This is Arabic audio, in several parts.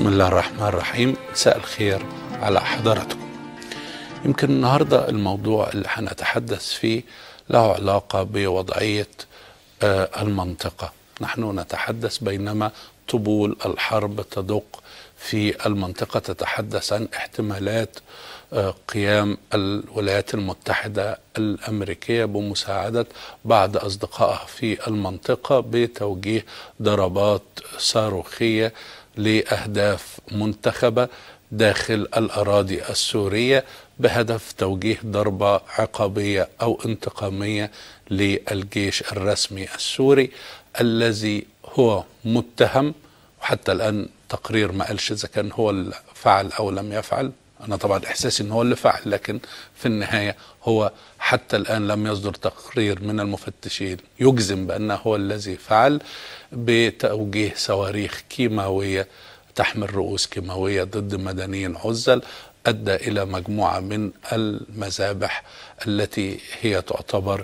بسم الله الرحمن الرحيم. مساء الخير على حضراتكم. يمكن النهاردة الموضوع اللي هنتحدث فيه له علاقة بوضعية المنطقة. نحن نتحدث بينما طبول الحرب تدق في المنطقة، تتحدث عن احتمالات قيام الولايات المتحدة الأمريكية بمساعدة بعض أصدقائها في المنطقة بتوجيه ضربات صاروخية لأهداف منتخبة داخل الأراضي السورية بهدف توجيه ضربة عقابية أو انتقامية للجيش الرسمي السوري الذي هو متهم، وحتى الآن تقرير ما قالش إذا كان هو اللي فعل أو لم يفعل. أنا طبعا إحساسي إن هو اللي فعل، لكن في النهاية هو حتى الآن لم يصدر تقرير من المفتشين يجزم بأنه هو الذي فعل بتوجيه صواريخ كيماوية تحمل رؤوس كيماوية ضد مدنيين عزل، أدى إلى مجموعة من المذابح التي هي تعتبر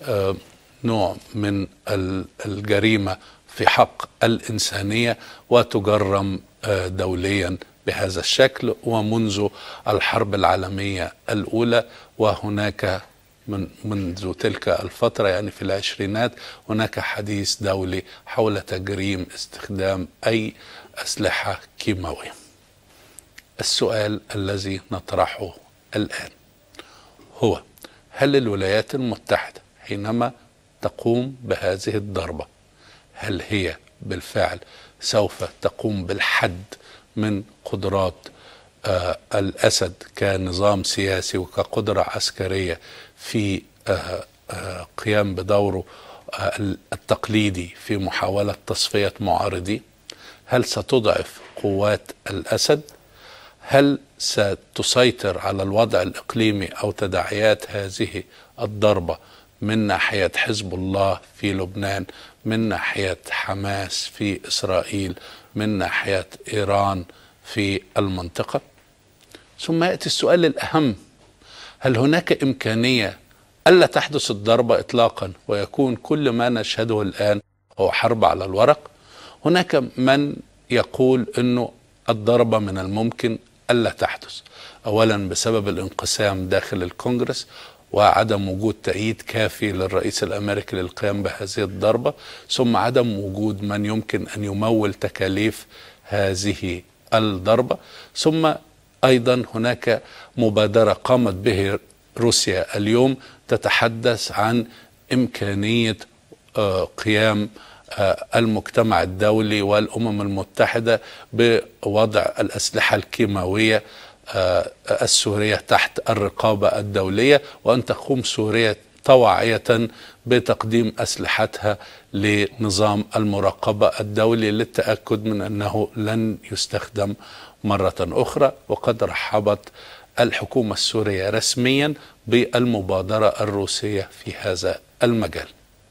نوع من الجريمة في حق الإنسانية وتجرم دوليا بهذا الشكل ومنذ الحرب العالمية الأولى. وهناك منذ تلك الفترة يعني في العشرينات هناك حديث دولي حول تجريم استخدام أي أسلحة كيماوية. السؤال الذي نطرحه الآن هو: هل الولايات المتحدة حينما تقوم بهذه الضربة هل هي بالفعل سوف تقوم بالحد من قدرات الأسد كنظام سياسي وكقدرة عسكرية في قيام بدوره التقليدي في محاولة تصفية معارضيه؟ هل ستضعف قوات الأسد؟ هل ستسيطر على الوضع الإقليمي أو تداعيات هذه الضربة من ناحية حزب الله في لبنان، من ناحية حماس في إسرائيل، من ناحية إيران في المنطقة؟ ثم يأتي السؤال الأهم: هل هناك إمكانية ألا تحدث الضربة إطلاقا ويكون كل ما نشهده الآن هو حرب على الورق؟ هناك من يقول أنه الضربة من الممكن ألا تحدث، أولا بسبب الانقسام داخل الكونغرس وعدم وجود تأييد كافي للرئيس الأمريكي للقيام بهذه الضربة، ثم عدم وجود من يمكن أن يمول تكاليف هذه الضربة، ثم أيضا هناك مبادرة قامت به روسيا اليوم تتحدث عن إمكانية قيام المجتمع الدولي والأمم المتحدة بوضع الأسلحة الكيماوية السورية تحت الرقابة الدولية، وأن تقوم سوريا طواعية بتقديم أسلحتها لنظام المراقبة الدولي للتأكد من أنه لن يستخدم مرة أخرى. وقد رحبت الحكومة السورية رسميا بالمبادرة الروسية في هذا المجال.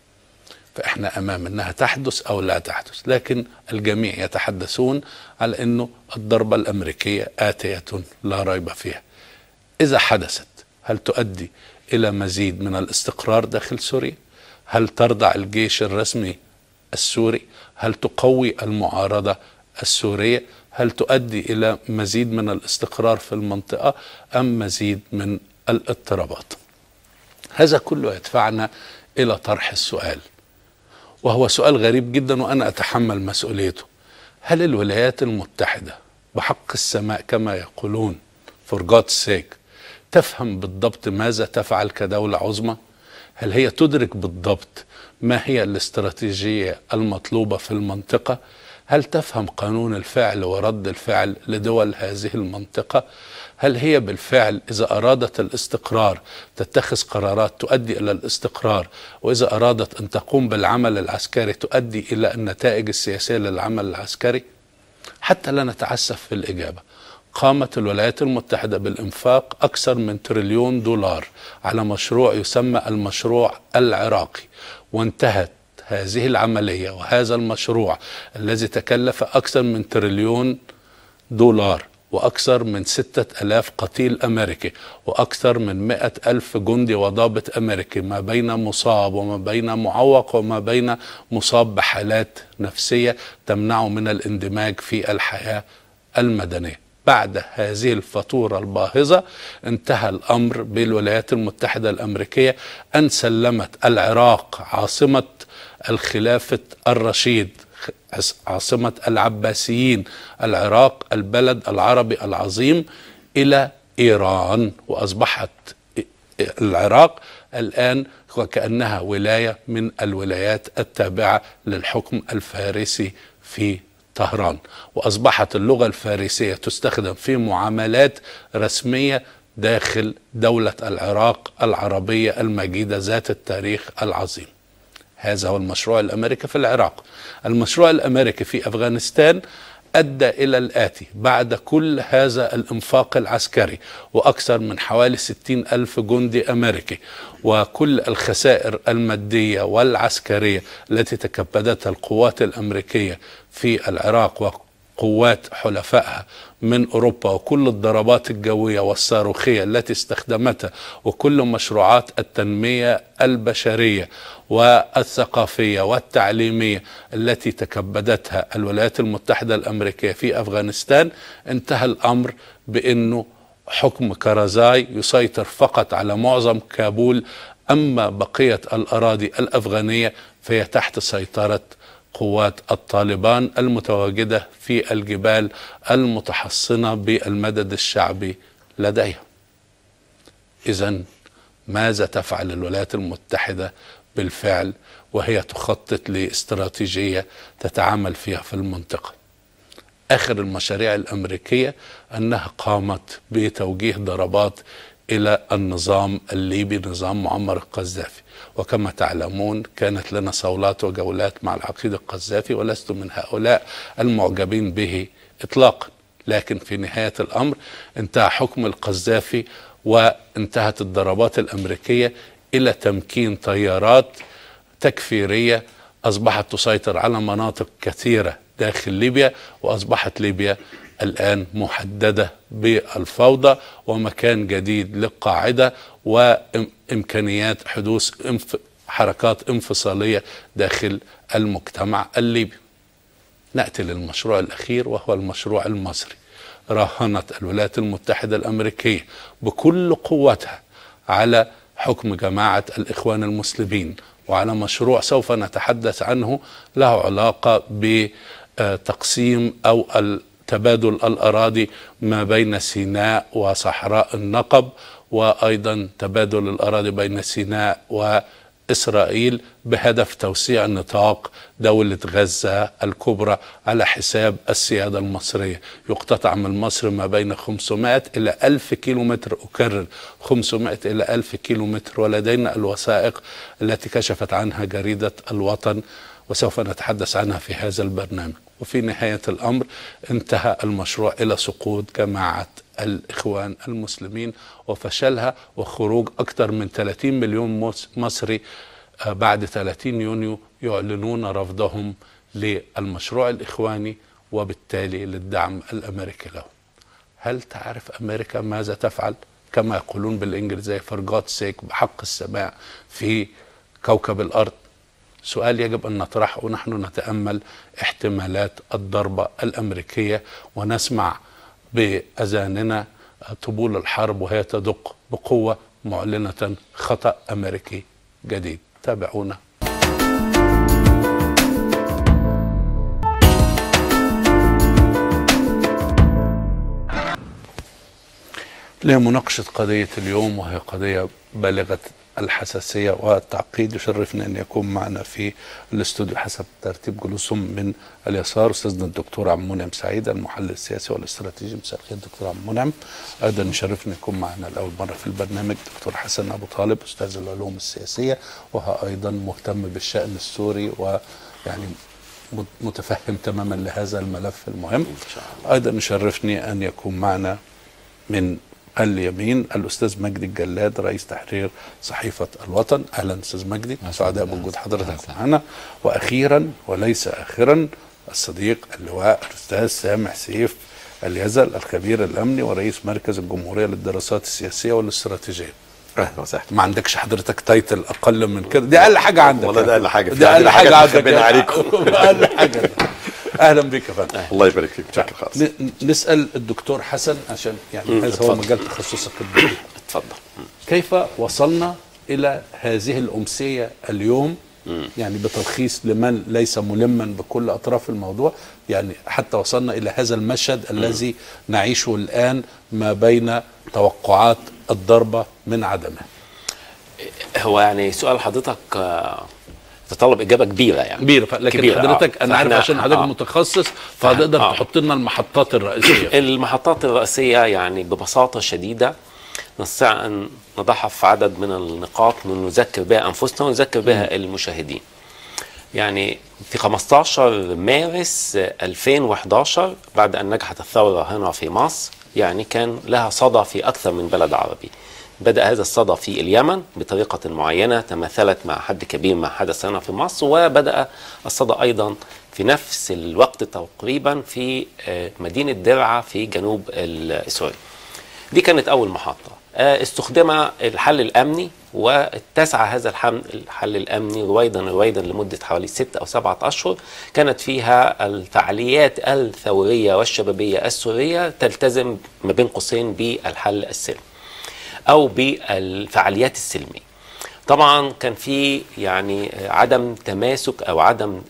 فإحنا أمام أنها تحدث أو لا تحدث، لكن الجميع يتحدثون على أنه الضربة الأمريكية آتية لا ريب فيها. إذا حدثت هل تؤدي إلى مزيد من الاستقرار داخل سوريا؟ هل ترضع الجيش الرسمي السوري؟ هل تقوي المعارضة السورية؟ هل تؤدي إلى مزيد من الاستقرار في المنطقة أم مزيد من الاضطرابات؟ هذا كله يدفعنا إلى طرح السؤال، وهو سؤال غريب جدا وأنا أتحمل مسؤوليته: هل الولايات المتحدة بحق السماء كما يقولون for God's sake تفهم بالضبط ماذا تفعل كدولة عظمى؟ هل هي تدرك بالضبط ما هي الاستراتيجية المطلوبة في المنطقة؟ هل تفهم قانون الفعل ورد الفعل لدول هذه المنطقة؟ هل هي بالفعل إذا أرادت الاستقرار تتخذ قرارات تؤدي إلى الاستقرار، وإذا أرادت أن تقوم بالعمل العسكري تؤدي إلى النتائج السياسية للعمل العسكري؟ حتى لا نتعسف في الإجابة، قامت الولايات المتحدة بالإنفاق أكثر من تريليون دولار على مشروع يسمى المشروع العراقي، وانتهت هذه العملية وهذا المشروع الذي تكلف أكثر من تريليون دولار وأكثر من 6000 قتيل أمريكي وأكثر من 100,000 جندي وضابط أمريكي، ما بين مصاب وما بين معوق وما بين مصاب بحالات نفسية تمنعه من الاندماج في الحياة المدنية. بعد هذه الفاتورة الباهظة انتهى الأمر بالولايات المتحدة الأمريكية أن سلمت العراق عاصمة الخلافة الرشيد، عاصمة العباسيين، العراق البلد العربي العظيم، إلى إيران، وأصبحت العراق الآن وكأنها ولاية من الولايات التابعة للحكم الفارسي في طهران، وأصبحت اللغة الفارسية تستخدم في معاملات رسمية داخل دولة العراق العربية المجيدة ذات التاريخ العظيم. هذا هو المشروع الأمريكي في العراق. المشروع الأمريكي في أفغانستان أدى إلى الآتي: بعد كل هذا الإنفاق العسكري وأكثر من حوالي 60,000 جندي أمريكي وكل الخسائر المادية والعسكرية التي تكبدتها القوات الأمريكية في العراق وقوات حلفائها من أوروبا، وكل الضربات الجوية والصاروخية التي استخدمتها، وكل مشروعات التنمية البشرية والثقافية والتعليمية التي تكبدتها الولايات المتحدة الأمريكية في أفغانستان، انتهى الأمر بأنه حكم كرزاي يسيطر فقط على معظم كابول، أما بقية الأراضي الأفغانية فهي تحت سيطرة قوات الطالبان المتواجدة في الجبال المتحصنة بالمدد الشعبي لديها. إذن ماذا تفعل الولايات المتحدة بالفعل وهي تخطط لاستراتيجية تتعامل فيها في المنطقة؟ آخر المشاريع الأمريكية أنها قامت بتوجيه ضربات إلى النظام الليبي، نظام معمر القذافي، وكما تعلمون كانت لنا صولات وجولات مع العقيد القذافي، ولست من هؤلاء المعجبين به إطلاقا، لكن في نهاية الأمر انتهى حكم القذافي وانتهت الضربات الأمريكية إلى تمكين طيارات تكفيرية أصبحت تسيطر على مناطق كثيرة داخل ليبيا، وأصبحت ليبيا الآن محددة بالفوضى ومكان جديد للقاعدة وإمكانيات حدوث حركات انفصالية داخل المجتمع الليبي. نأتي للمشروع الأخير وهو المشروع المصري. راهنت الولايات المتحدة الأمريكية بكل قوتها على حكم جماعة الإخوان المسلمين وعلى مشروع سوف نتحدث عنه له علاقة بتقسيم أو تبادل الأراضي ما بين سيناء وصحراء النقب، وأيضا تبادل الأراضي بين سيناء وإسرائيل بهدف توسيع نطاق دولة غزة الكبرى على حساب السيادة المصرية. يقتطع من مصر ما بين 500 إلى 1000 كيلومتر، أكرر 500 إلى 1000 كيلومتر، ولدينا الوثائق التي كشفت عنها جريدة الوطن وسوف نتحدث عنها في هذا البرنامج. وفي نهاية الأمر انتهى المشروع إلى سقوط جماعة الإخوان المسلمين وفشلها وخروج أكثر من 30 مليون مصري بعد 30 يونيو يعلنون رفضهم للمشروع الإخواني وبالتالي للدعم الأمريكي له. هل تعرف أمريكا ماذا تفعل؟ كما يقولون بالإنجليزية for God's sake، بحق السماع، في كوكب الأرض؟ سؤال يجب أن نطرحه ونحن نتأمل احتمالات الضربة الأمريكية ونسمع بأذاننا طبول الحرب وهي تدق بقوة معلنة خطأ أمريكي جديد. تابعونا. لمناقشة قضية اليوم، وهي قضية بالغة الحساسية والتعقيد، يشرفنا أن يكون معنا في الاستوديو حسب ترتيب جلوسهم من اليسار أستاذنا الدكتور عبد المنعم سعيد، المحلل السياسي والاستراتيجي. مساء الخير دكتور عبد المنعم. أيضا يشرفنا يكون معنا لأول مرة في البرنامج دكتور حسن أبو طالب، أستاذ العلوم السياسية وهو أيضا مهتم بالشأن السوري ويعني متفهم تماما لهذا الملف المهم. أيضا يشرفني أن يكون معنا من اليمين الأستاذ مجدي الجلاد، رئيس تحرير صحيفة الوطن. أهلا أستاذ مجدي، سعداء بوجود حضرتك معنا. وأخيرا وليس آخرا الصديق اللواء الأستاذ سامح سيف اليزل، الخبير الأمني ورئيس مركز الجمهورية للدراسات السياسية والاستراتيجية. اهلا وسهلا. ما عندكش حضرتك تايتل أقل من كده؟ دي أقل حاجة عندك. والله ده أقل حاجة. دي أقل حاجة عندك. بين عليكم. أقل حاجة. اهلا بك يا فندم. الله يبارك فيك بشكل خاص. نسال الدكتور حسن عشان يعني هذا هو مجال تخصصك الدكتور. اتفضل. كيف وصلنا الى هذه الامسيه اليوم؟ يعني بتلخيص لمن ليس ملما بكل اطراف الموضوع، يعني حتى وصلنا الى هذا المشهد الذي نعيشه الان ما بين توقعات الضربه من عدمها. هو يعني سؤال حضرتك تطلب اجابه كبيره يعني كبيره، لكن كبيرة. حضرتك انا عارف عشان حضرتك متخصص فهتقدر تحط لنا المحطات الرئيسيه. المحطات الرئيسيه يعني ببساطه شديده نستطيع ان نضعها في عدد من النقاط نذكر بها انفسنا ونذكر بها المشاهدين. يعني في 15 مارس 2011 بعد ان نجحت الثوره هنا في مصر، يعني كان لها صدى في اكثر من بلد عربي. بدأ هذا الصدى في اليمن بطريقة معينة تماثلت مع حد كبير ما حدث هنا في مصر، وبدأ الصدى أيضا في نفس الوقت تقريبا في مدينة درعا في جنوب سوريا. دي كانت أول محطة. استخدم الحل الأمني واتسع هذا الحل الأمني رويدا لمدة حوالي 6 أو 7 أشهر. كانت فيها الفعاليات الثورية والشبابية السورية تلتزم ما بين قوسين بالحل السلمي أو بالفعاليات السلمية. طبعا كان في يعني عدم تماسك أو عدم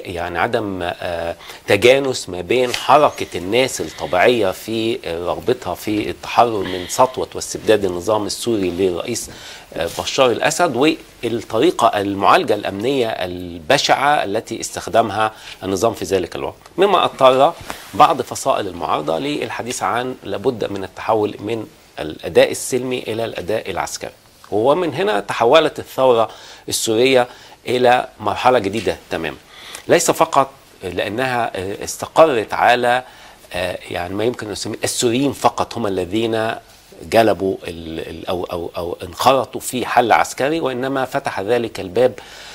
تجانس ما بين حركة الناس الطبيعية في رغبتها في التحرر من سطوة واستبداد النظام السوري للرئيس بشار الأسد والطريقة المعالجة الأمنية البشعة التي استخدمها النظام في ذلك الوقت، مما اضطر بعض فصائل المعارضة للحديث عن لابد من التحول من الأداء السلمي إلى الأداء العسكري. ومن هنا تحولت الثورة السورية إلى مرحلة جديدة تماما، ليس فقط لأنها استقرت على يعني ما يمكن أن نسميه السوريين فقط هم الذين جلبوا أو انخرطوا في حل عسكري، وإنما فتح ذلك الباب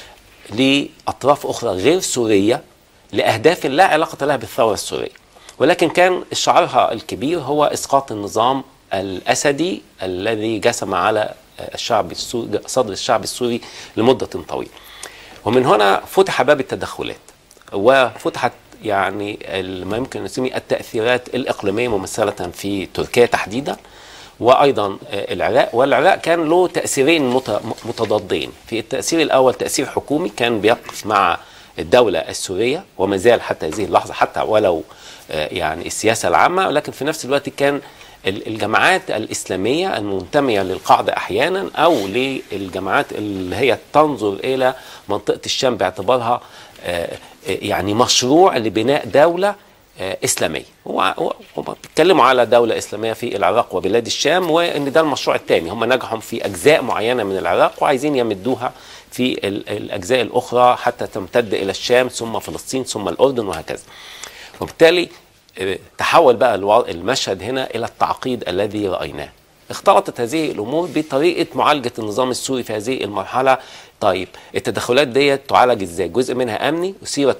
لأطراف أخرى غير سورية لأهداف لا علاقة لها بالثورة السورية، ولكن كان شعارها الكبير هو إسقاط النظام الأسدي الذي جسم على الشعب السوري صدر الشعب السوري لمدة طويلة. ومن هنا فتح باب التدخلات وفتحت يعني ما يمكن نسميه التأثيرات الإقليمية ممثلة في تركيا تحديدا وأيضا العراق. والعراق كان له تأثيرين متضادين. في التأثير الأول تأثير حكومي كان بيقف مع الدولة السورية وما زال حتى هذه اللحظة حتى ولو يعني السياسة العامة، لكن في نفس الوقت كان الجماعات الإسلامية المنتمية للقاعدة أحيانا أو للجماعات اللي هي تنظر إلى منطقة الشام باعتبارها يعني مشروع لبناء دولة إسلامية. وبيتكلموا على دولة إسلامية في العراق وبلاد الشام، وإن ده المشروع الثاني. هم نجحوا في أجزاء معينة من العراق وعايزين يمدوها في الأجزاء الأخرى حتى تمتد إلى الشام ثم فلسطين ثم الأردن وهكذا. وبالتالي تحول بقى المشهد هنا إلى التعقيد الذي رأيناه. اختلطت هذه الأمور بطريقة معالجة النظام السوري في هذه المرحلة. طيب التدخلات ديت تعالج ازاي؟ جزء منها أمني وسيرة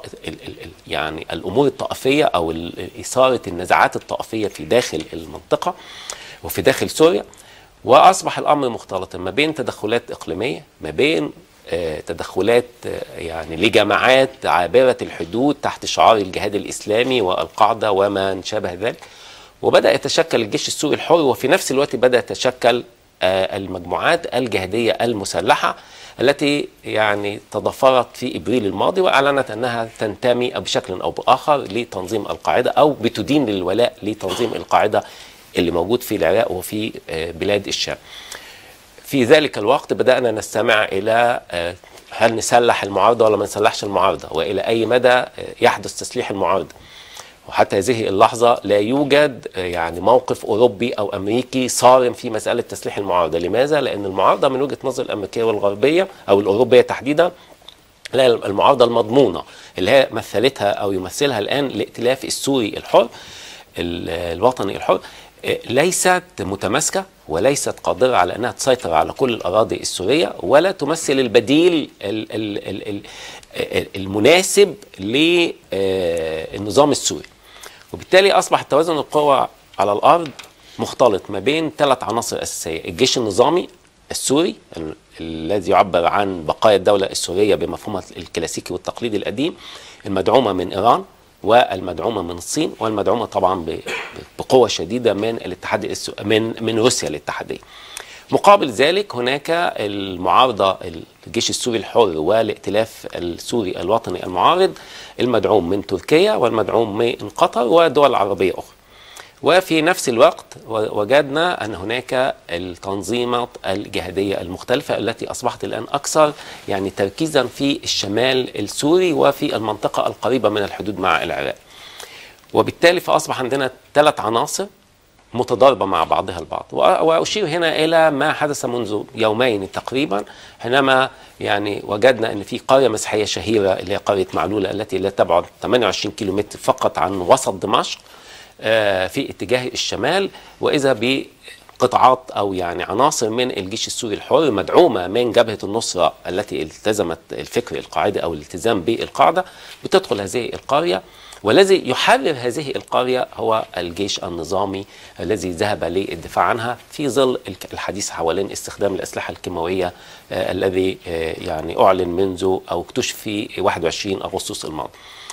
يعني الأمور الطائفية أو إثارة النزاعات الطائفية في داخل المنطقة وفي داخل سوريا. وأصبح الأمر مختلطا ما بين تدخلات إقليمية، ما بين تدخلات يعني لجماعات عابرة الحدود تحت شعار الجهاد الإسلامي والقاعدة وما شابه ذلك. وبدأ يتشكل الجيش السوري الحر، وفي نفس الوقت بدأ يتشكل المجموعات الجهادية المسلحة التي يعني تضافرت في إبريل الماضي وأعلنت أنها تنتمي بشكل أو بآخر لتنظيم القاعدة أو بتدين للولاء لتنظيم القاعدة اللي موجود في العراق وفي بلاد الشام. في ذلك الوقت بدأنا نستمع إلى هل نسلح المعارضة ولا ما نسلحش المعارضة، وإلى أي مدى يحدث تسليح المعارضة. وحتى هذه اللحظة لا يوجد يعني موقف أوروبي أو أمريكي صارم في مسألة تسليح المعارضة. لماذا؟ لأن المعارضة من وجهة نظر الأمريكية والغربية أو الأوروبية تحديدا لا، المعارضة المضمونة اللي هي مثلتها أو يمثلها الآن الائتلاف السوري الحر الوطني الحر ليست متماسكة وليست قادرة على أنها تسيطر على كل الأراضي السورية ولا تمثل البديل المناسب للنظام السوري. وبالتالي أصبح توازن القوى على الأرض مختلط ما بين 3 عناصر أساسية: الجيش النظامي السوري الذي يعبر عن بقايا الدولة السورية بمفهومها الكلاسيكي والتقليدي القديم، المدعومة من إيران والمدعومه من الصين، والمدعومه طبعا بقوه شديده من الاتحاد من روسيا الاتحاديه. مقابل ذلك هناك المعارضه الجيش السوري الحر والائتلاف السوري الوطني المعارض المدعوم من تركيا والمدعوم من قطر ودول عربيه اخرى. وفي نفس الوقت وجدنا أن هناك التنظيمات الجهادية المختلفة التي أصبحت الآن أكثر يعني تركيزا في الشمال السوري وفي المنطقة القريبة من الحدود مع العراق. وبالتالي فأصبح عندنا 3 عناصر متضاربة مع بعضها البعض. وأشير هنا إلى ما حدث منذ يومين تقريبا، حينما يعني وجدنا أن في قرية مسيحية شهيرة اللي هي قرية معلولة التي لا تبعد 28 كيلومتر فقط عن وسط دمشق في اتجاه الشمال، وإذا بقطاعات أو يعني عناصر من الجيش السوري الحر مدعومة من جبهة النصرة التي التزمت الفكر القاعدي أو الالتزام بالقاعدة بتدخل هذه القرية. والذي يحرر هذه القرية هو الجيش النظامي الذي ذهب للدفاع عنها في ظل الحديث حوالين استخدام الأسلحة الكيماوية الذي يعني أعلن منذ أو اكتشف في 21 أغسطس الماضي.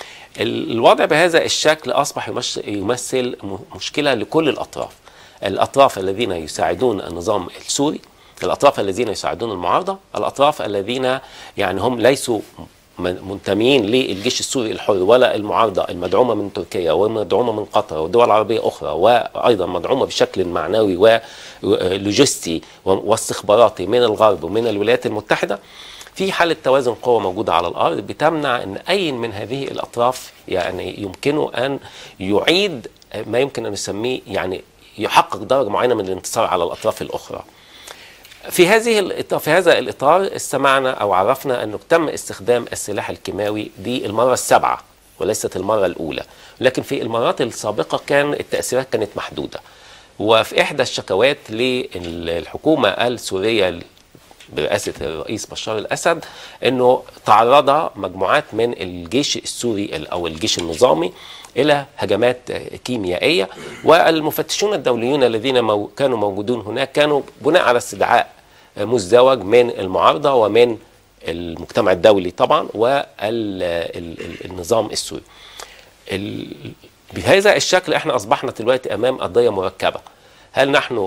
الوضع بهذا الشكل أصبح يمثل مشكلة لكل الأطراف الذين يساعدون النظام السوري، الأطراف الذين يساعدون المعارضة، الأطراف الذين يعني هم ليسوا منتمين للجيش السوري الحر ولا المعارضة المدعومة من تركيا ومدعومة من قطر ودول عربية أخرى، وأيضا مدعومة بشكل معنوي ولوجستي واستخباراتي من الغرب ومن الولايات المتحدة. في حالة توازن قوة موجودة على الأرض بتمنع أن أي من هذه الأطراف يعني يمكنه أن يعيد ما يمكن أن نسميه يعني يحقق درجة معينة من الانتصار على الأطراف الأخرى. في هذا الإطار استمعنا أو عرفنا أنه تم استخدام السلاح الكيماوي دي المرة ال7 وليست المرة الأولى، لكن في المرات السابقة التأثيرات كانت محدودة. وفي إحدى الشكوات للحكومة السورية برئاسة الرئيس بشار الأسد أنه تعرض مجموعات من الجيش السوري أو الجيش النظامي إلى هجمات كيميائية، والمفتشون الدوليون الذين كانوا موجودون هناك كانوا بناء على استدعاء مزدوج من المعارضة ومن المجتمع الدولي طبعا والنظام السوري. بهذا الشكل احنا أصبحنا دلوقتي أمام قضية مركبة. هل نحن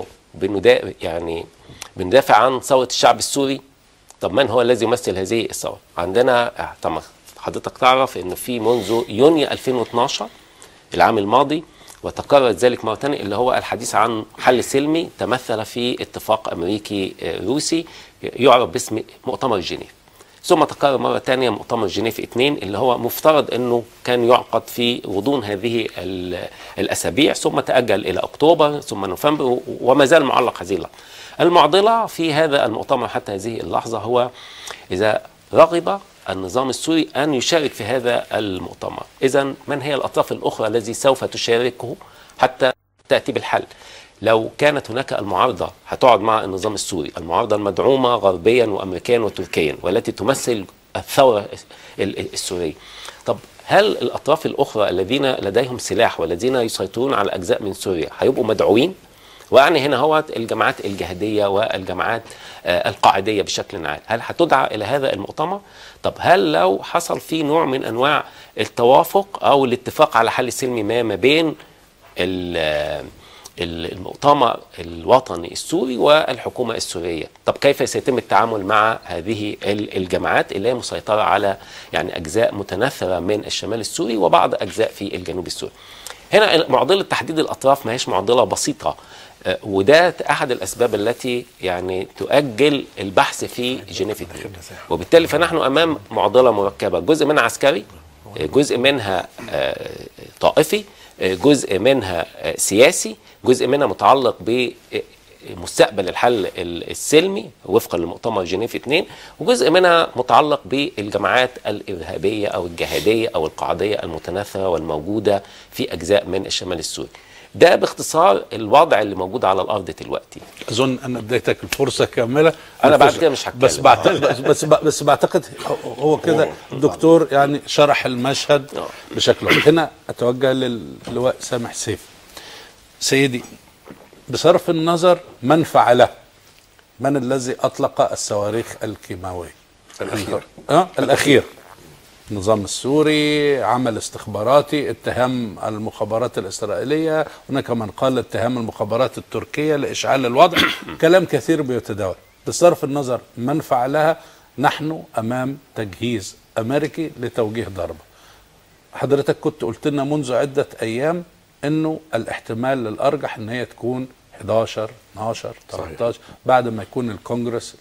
بندافع عن ثورة الشعب السوري؟ طب من هو الذي يمثل هذه الثورة؟ عندنا طبعا حضرتك تعرف انه في منذ يونيو 2012 العام الماضي وتكرر ذلك مرة ثانية اللي هو الحديث عن حل سلمي تمثل في اتفاق امريكي روسي يعرف باسم مؤتمر جنيف، ثم تكرر مرة ثانية مؤتمر جنيف 2 اللي هو مفترض انه كان يعقد في غضون هذه الاسابيع، ثم تأجل الى اكتوبر ثم نوفمبر وما زال معلق هذه اللحظة. المعضلة في هذا المؤتمر حتى هذه اللحظة هو إذا رغب النظام السوري أن يشارك في هذا المؤتمر، إذن من هي الأطراف الأخرى التي سوف تشاركه حتى تأتي بالحل؟ لو كانت هناك المعارضة هتقعد مع النظام السوري، المعارضة المدعومة غربيا وأمريكيا وتركيا والتي تمثل الثورة السورية، طب هل الأطراف الأخرى الذين لديهم سلاح والذين يسيطرون على أجزاء من سوريا هيبقوا مدعوين؟ ويعني هنا هو الجماعات الجهادية والجماعات القاعدية بشكل عام، هل هتدعى إلى هذا المؤتمر؟ طب هل لو حصل في نوع من أنواع التوافق أو الاتفاق على حل سلمي ما بين المؤتمر الوطني السوري والحكومة السورية، طب كيف سيتم التعامل مع هذه الجماعات اللي هي مسيطرة على يعني أجزاء متناثرة من الشمال السوري وبعض أجزاء في الجنوب السوري؟ هنا معضلة تحديد الأطراف ما هيش معضلة بسيطة، وده أحد الأسباب التي يعني تؤجل البحث في جنيف 2. وبالتالي فنحن أمام معضلة مركبة، جزء منها عسكري، جزء منها طائفي، جزء منها سياسي، جزء منها متعلق بمستقبل الحل السلمي وفقا لمؤتمر جنيف 2، وجزء منها متعلق بالجماعات الإرهابية أو الجهادية أو القاعدية المتناثرة والموجودة في أجزاء من الشمال السوري. ده باختصار الوضع اللي موجود على الأرض دلوقتي. أظن أن اديتك الفرصة كاملة. أنا بعد كده مش هتكلم، بس بعتقد هو كده الدكتور يعني شرح المشهد بشكل واضح. هنا أتوجه للواء سامح سيف. سيدي، بصرف النظر من فعله، من الذي أطلق الصواريخ الكيماوية الأخير النظام السوري، عمل استخباراتي، اتهام المخابرات الإسرائيلية، هناك من قال اتهام المخابرات التركية لإشعال الوضع. كلام كثير بيتداول. بصرف النظر من فعلها، نحن أمام تجهيز أمريكي لتوجيه ضربة. حضرتك كنت قلت لنا منذ عدة أيام أنه الاحتمال الأرجح أن هي تكون 11 12 13 بعد ما يكون الكونجرس.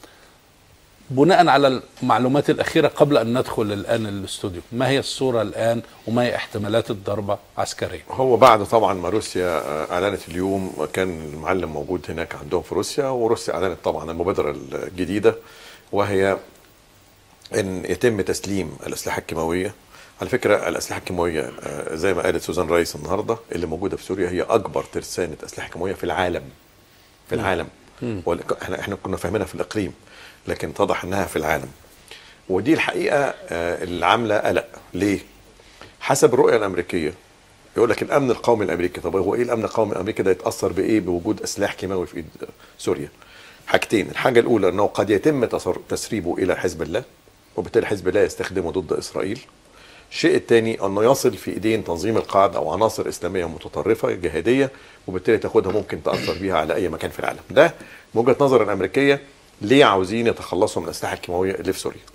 بناء على المعلومات الأخيرة قبل أن ندخل الآن الاستوديو، ما هي الصورة الآن وما هي احتمالات الضربة عسكريا؟ هو بعد طبعا ما روسيا أعلنت اليوم، كان المعلم موجود هناك عندهم في روسيا، وروسيا أعلنت طبعا المبادرة الجديدة، وهي أن يتم تسليم الأسلحة الكيماوية. على فكرة الأسلحة الكيماوية زي ما قالت سوزان رايس النهاردة اللي موجودة في سوريا هي أكبر ترسانة أسلحة كيماوية في العالم. في العالم. احنا كنا فاهمينها في الإقليم، لكن اتضح انها في العالم. ودي الحقيقه اللي عامله قلق. ليه؟ حسب الرؤيه الامريكيه يقول لك الامن القومي الامريكي. طب هو ايه الامن القومي الامريكي ده يتاثر بايه بوجود سلاح كيماوي في ايد سوريا؟ حاجتين. الحاجه الاولى انه قد يتم تسريبه الى حزب الله، وبالتالي حزب الله يستخدمه ضد اسرائيل. الشيء الثاني انه يصل في ايدين تنظيم القاعده او عناصر اسلاميه متطرفه جهاديه، وبالتالي تاخدها ممكن تاثر بيها على اي مكان في العالم. ده من وجهه نظر الامريكيه ليه عاوزين يتخلصوا من الاسلحه الكيماويه اللي في سوريا.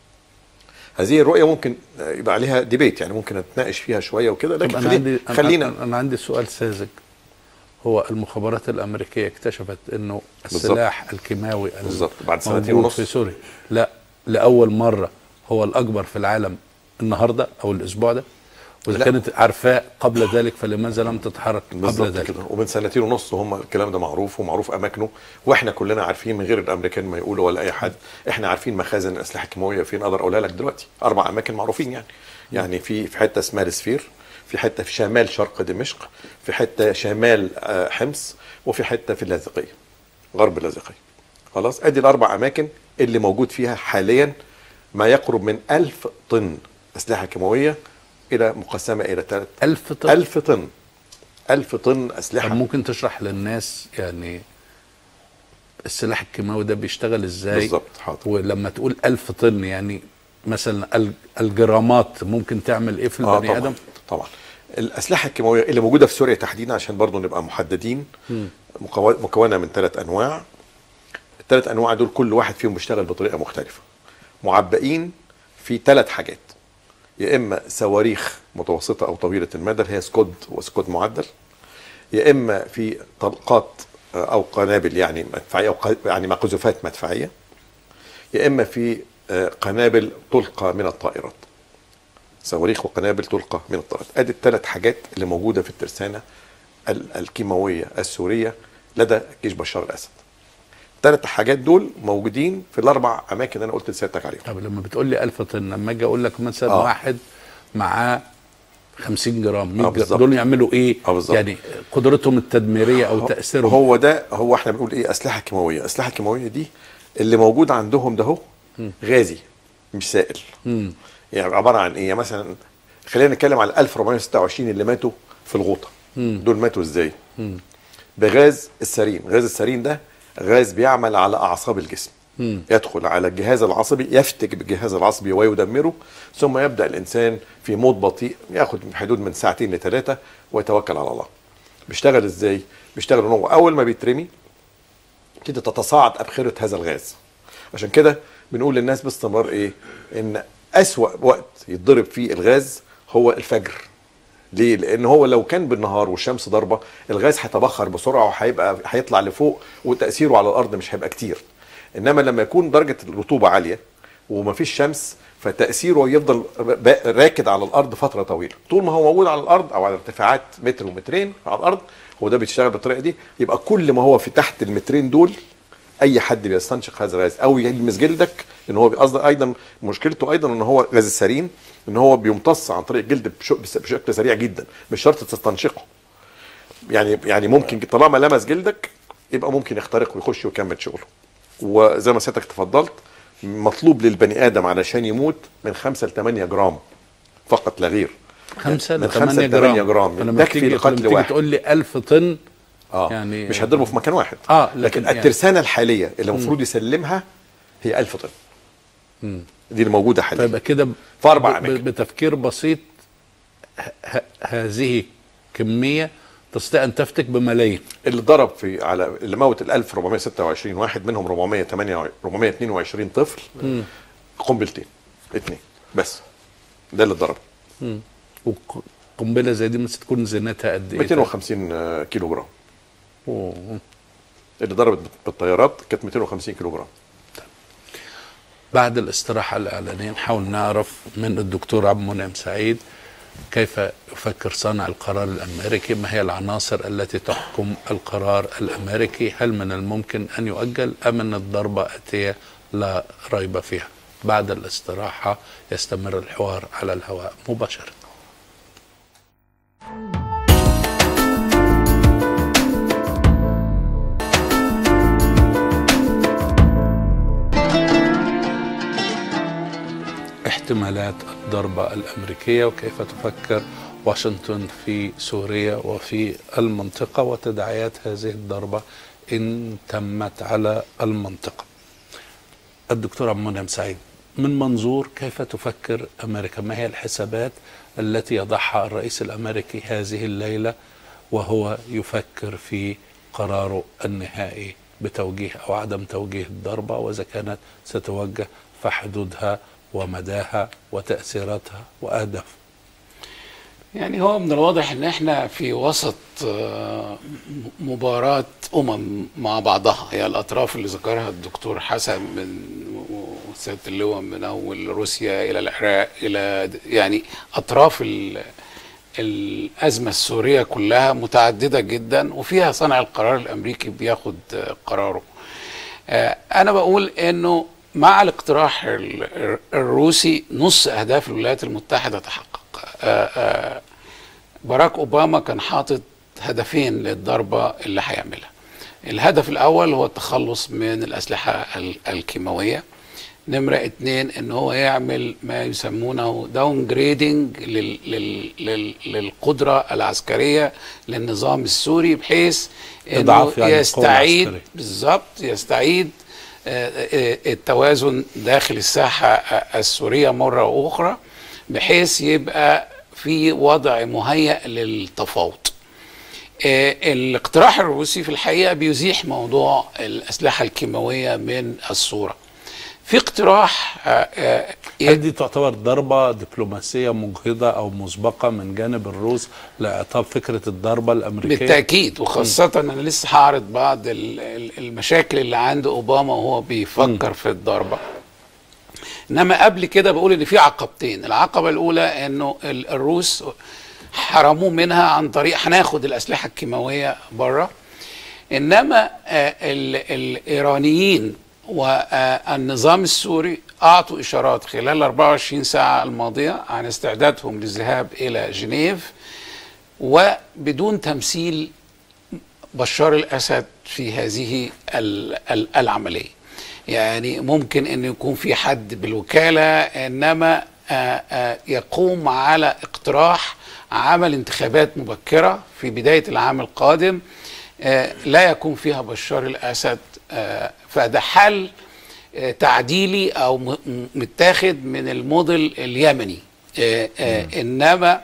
هذه الرؤيه ممكن يبقى عليها ديبيت، يعني ممكن نتناقش فيها شويه وكده، لكن خلينا انا عندي سؤال ساذج. هو المخابرات الامريكيه اكتشفت انه السلاح الكيماوي بالظبط بعد سنتين ونص في سوريا لا لاول مره هو الاكبر في العالم النهارده او الاسبوع ده، واذا كانت عارفاه قبل ذلك فلماذا لم تتحرك قبل ذلك؟ كده. ومن سنتين ونص هم الكلام ده معروف، ومعروف اماكنه، واحنا كلنا عارفين من غير الامريكان ما يقولوا ولا اي حد. احنا عارفين مخازن الاسلحه الكيماويه فين. اقدر اقولها لك دلوقتي 4 اماكن معروفين يعني في حته اسمها السفير، في حته في شمال شرق دمشق، في حته شمال حمص، وفي حته في اللاذقيه غرب اللاذقيه. خلاص ادي ال4 اماكن اللي موجود فيها حاليا ما يقرب من 1000 طن اسلحه كيماويه إلى مقسمة إلى 1000 طن. 1000 طن 1000 طن أسلحة. طب ممكن تشرح للناس يعني السلاح الكيماوي ده بيشتغل إزاي؟ بالظبط. حاضر. ولما تقول 1000 طن يعني مثلا الجرامات ممكن تعمل إيه في البني طبعًا. آدم؟ طبعا الأسلحة الكيماوية اللي موجودة في سوريا تحديدا عشان برضو نبقى محددين مكونة من 3 أنواع. ال3 أنواع دول كل واحد فيهم بيشتغل بطريقة مختلفة. معبئين في 3 حاجات، يا اما صواريخ متوسطه او طويله المدى اللي هي سكود وسكود معدل، يا اما في طلقات او قنابل يعني مدفعيه او يعني مقذوفات مدفعيه، يا اما في قنابل تلقى من الطائرات. صواريخ وقنابل تلقى من الطائرات. ادي ال3 حاجات اللي موجوده في الترسانه الكيماويه السوريه لدى جيش بشار الاسد. ال3 حاجات دول موجودين في ال4 اماكن اللي انا قلت لسيادتك عليهم. طب لما بتقول لي 1000 طن، لما اجي اقول لك مثلا واحد معاه 50 جرام 100 جرام، دول يعملوا ايه؟ يعني قدرتهم التدميريه او تاثيرهم. هو احنا بنقول ايه؟ اسلحه كيماويه. الاسلحه الكيماويه دي اللي موجود عندهم ده هو غازي مش سائل. يعني عباره عن ايه؟ مثلا خلينا نتكلم على 1426 اللي ماتوا في الغوطه. دول ماتوا ازاي؟ بغاز السارين. غاز السارين ده غاز بيعمل على اعصاب الجسم. يدخل على الجهاز العصبي، يفتك بالجهاز العصبي ويدمره، ثم يبدا الانسان في موت بطيء ياخد حدود من 2 ل3 ويتوكل على الله. بيشتغل ازاي؟ بيشتغل ان هو اول ما بيترمي تبتدي تتصاعد ابخره هذا الغاز. عشان كده بنقول للناس باستمرار ايه؟ ان اسوأ وقت يتضرب فيه الغاز هو الفجر. ليه؟ لان هو لو كان بالنهار والشمس ضاربه الغاز هيتبخر بسرعه هيطلع لفوق وتاثيره على الارض مش هيبقى كتير. انما لما يكون درجه الرطوبه عاليه ومفيش شمس فتاثيره يفضل راكد على الارض فتره طويله. طول ما هو موجود على الارض او على ارتفاعات متر ومترين على الارض هو ده بيشتغل بالطريقه دي. يبقى كل ما هو في تحت المترين دول اي حد بيستنشق هذا الغاز او يلمس جلدك، ان هو قصدي ايضا مشكلته ايضا ان هو غاز السارين ان هو بيمتص عن طريق الجلد بشكل سريع جدا، مش شرط تستنشقه. يعني ممكن طالما لمس جلدك يبقى ممكن يخترق ويخش ويكمل شغله. وزي ما سيادتك تفضلت مطلوب للبني ادم علشان يموت من 5 ل 8 جرام فقط لا غير. 5 ل 8 جرام تكفي لقتل واحد. تقول لي 1000 طن يعني مش هتضربه في مكان واحد. لكن الترسانه الحاليه اللي المفروض يسلمها هي 1000 طن. دي اللي موجوده حاليا. فيبقى كده في 4 أماكن. بتفكير بسيط هذه كميه تستطيع ان تفتك بملايين. اللي ضرب اللي موت ال 1426 واحد، منهم 422 طفل، قنبلتين 2 بس، ده اللي ضرب. وقنبله زي دي مثلا تكون زينتها قد ايه؟ 250 كيلو جرام. أوه. اللي ضربت بالطيارات كانت 250 كيلو جرام. بعد الاستراحه الاعلانيه نحاول نعرف من الدكتور عبد المنعم سعيد كيف يفكر صانع القرار الامريكي، ما هي العناصر التي تحكم القرار الامريكي، هل من الممكن ان يؤجل ام ان الضربه اتيه لا ريب فيها. بعد الاستراحه يستمر الحوار على الهواء مباشره. احتمالات الضربة الأمريكية وكيف تفكر واشنطن في سوريا وفي المنطقة وتداعيات هذه الضربة إن تمت على المنطقة. الدكتور عبد المنعم سعيد، من منظور كيف تفكر أمريكا، ما هي الحسابات التي يضعها الرئيس الأمريكي هذه الليلة وهو يفكر في قراره النهائي بتوجيه أو عدم توجيه الضربة، وإذا كانت ستوجه فحدودها ومداها وتأثيراتها وأهدافها؟ يعني هو من الواضح ان احنا في وسط مباراة مع بعضها. هي الاطراف اللي ذكرها الدكتور حسن من سيادة اللواء، من اول روسيا الى العراق الى يعني اطراف الازمة السورية كلها متعددة جدا، وفيها صانع القرار الامريكي بياخد قراره. انا بقول انه مع الاقتراح الروسي نص اهداف الولايات المتحدة تحقق. باراك اوباما كان حاطط هدفين للضربة اللي هيعملها. الهدف الاول هو التخلص من الاسلحة الكيماوية. نمرة 2 ان هو يعمل ما يسمونه داون جريدنج للقدرة العسكرية للنظام السوري، بحيث انه يستعيد يستعيد التوازن داخل الساحة السورية مرة أخرى، بحيث يبقى في وضع مهيأ للتفاوض. الاقتراح الروسي في الحقيقة بيزيح موضوع الأسلحة الكيماوية من الصورة. في اقتراح هل دي تعتبر ضربة دبلوماسية مجهضة أو مسبقة من جانب الروس لإعطاب فكرة الضربة الأمريكية؟ بالتأكيد، وخاصة أنا لسه هعرض بعض المشاكل اللي عند أوباما وهو بيفكر في الضربة. إنما قبل كده بقول إن في عقبتين. العقبة الأولى إنه الروس حرموه منها عن طريق هناخد الأسلحة الكيماوية بره، إنما الإيرانيين والنظام السوري أعطوا إشارات خلال 24 ساعة الماضية عن استعدادهم للذهاب إلى جنيف وبدون تمثيل بشار الأسد في هذه العملية. يعني ممكن أن يكون في حد بالوكالة، إنما يقوم على اقتراح عمل انتخابات مبكرة في بداية العام القادم لا يكون فيها بشار الأسد. فده حل تعديلي أو متاخد من الموديل اليمني. إنما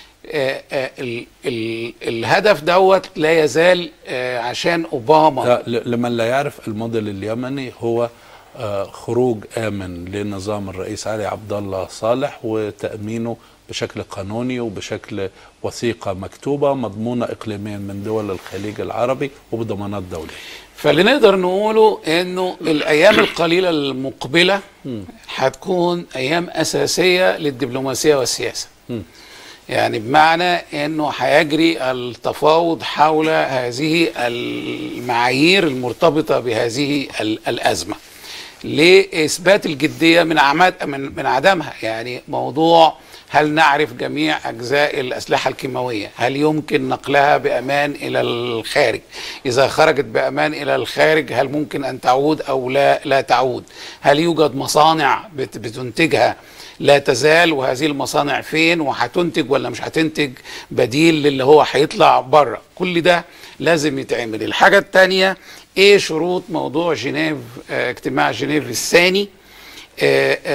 الهدف دوت لا يزال عشان أوباما. لمن لا يعرف، الموديل اليمني هو خروج آمن لنظام الرئيس علي عبد الله صالح وتأمينه بشكل قانوني وبشكل وثيقة مكتوبة مضمونة إقليميا من دول الخليج العربي وبضمانات دولية. فاللي نقدر نقوله انه الايام القليلة المقبلة هتكون ايام اساسية للدبلوماسية والسياسة. يعني بمعنى انه هيجري التفاوض حول هذه المعايير المرتبطة بهذه الازمة لإثبات الجدية من عدمها. يعني موضوع هل نعرف جميع أجزاء الأسلحة الكيماوية؟ هل يمكن نقلها بأمان إلى الخارج؟ إذا خرجت بأمان إلى الخارج هل ممكن أن تعود أو لا تعود؟ هل يوجد مصانع بتنتجها لا تزال؟ وهذه المصانع فين؟ وهتنتج ولا مش هتنتج بديل للي هو هيطلع بره؟ كل ده لازم يتعمل. الحاجة الثانية، إيه شروط موضوع جنيف، اجتماع جنيف الثاني،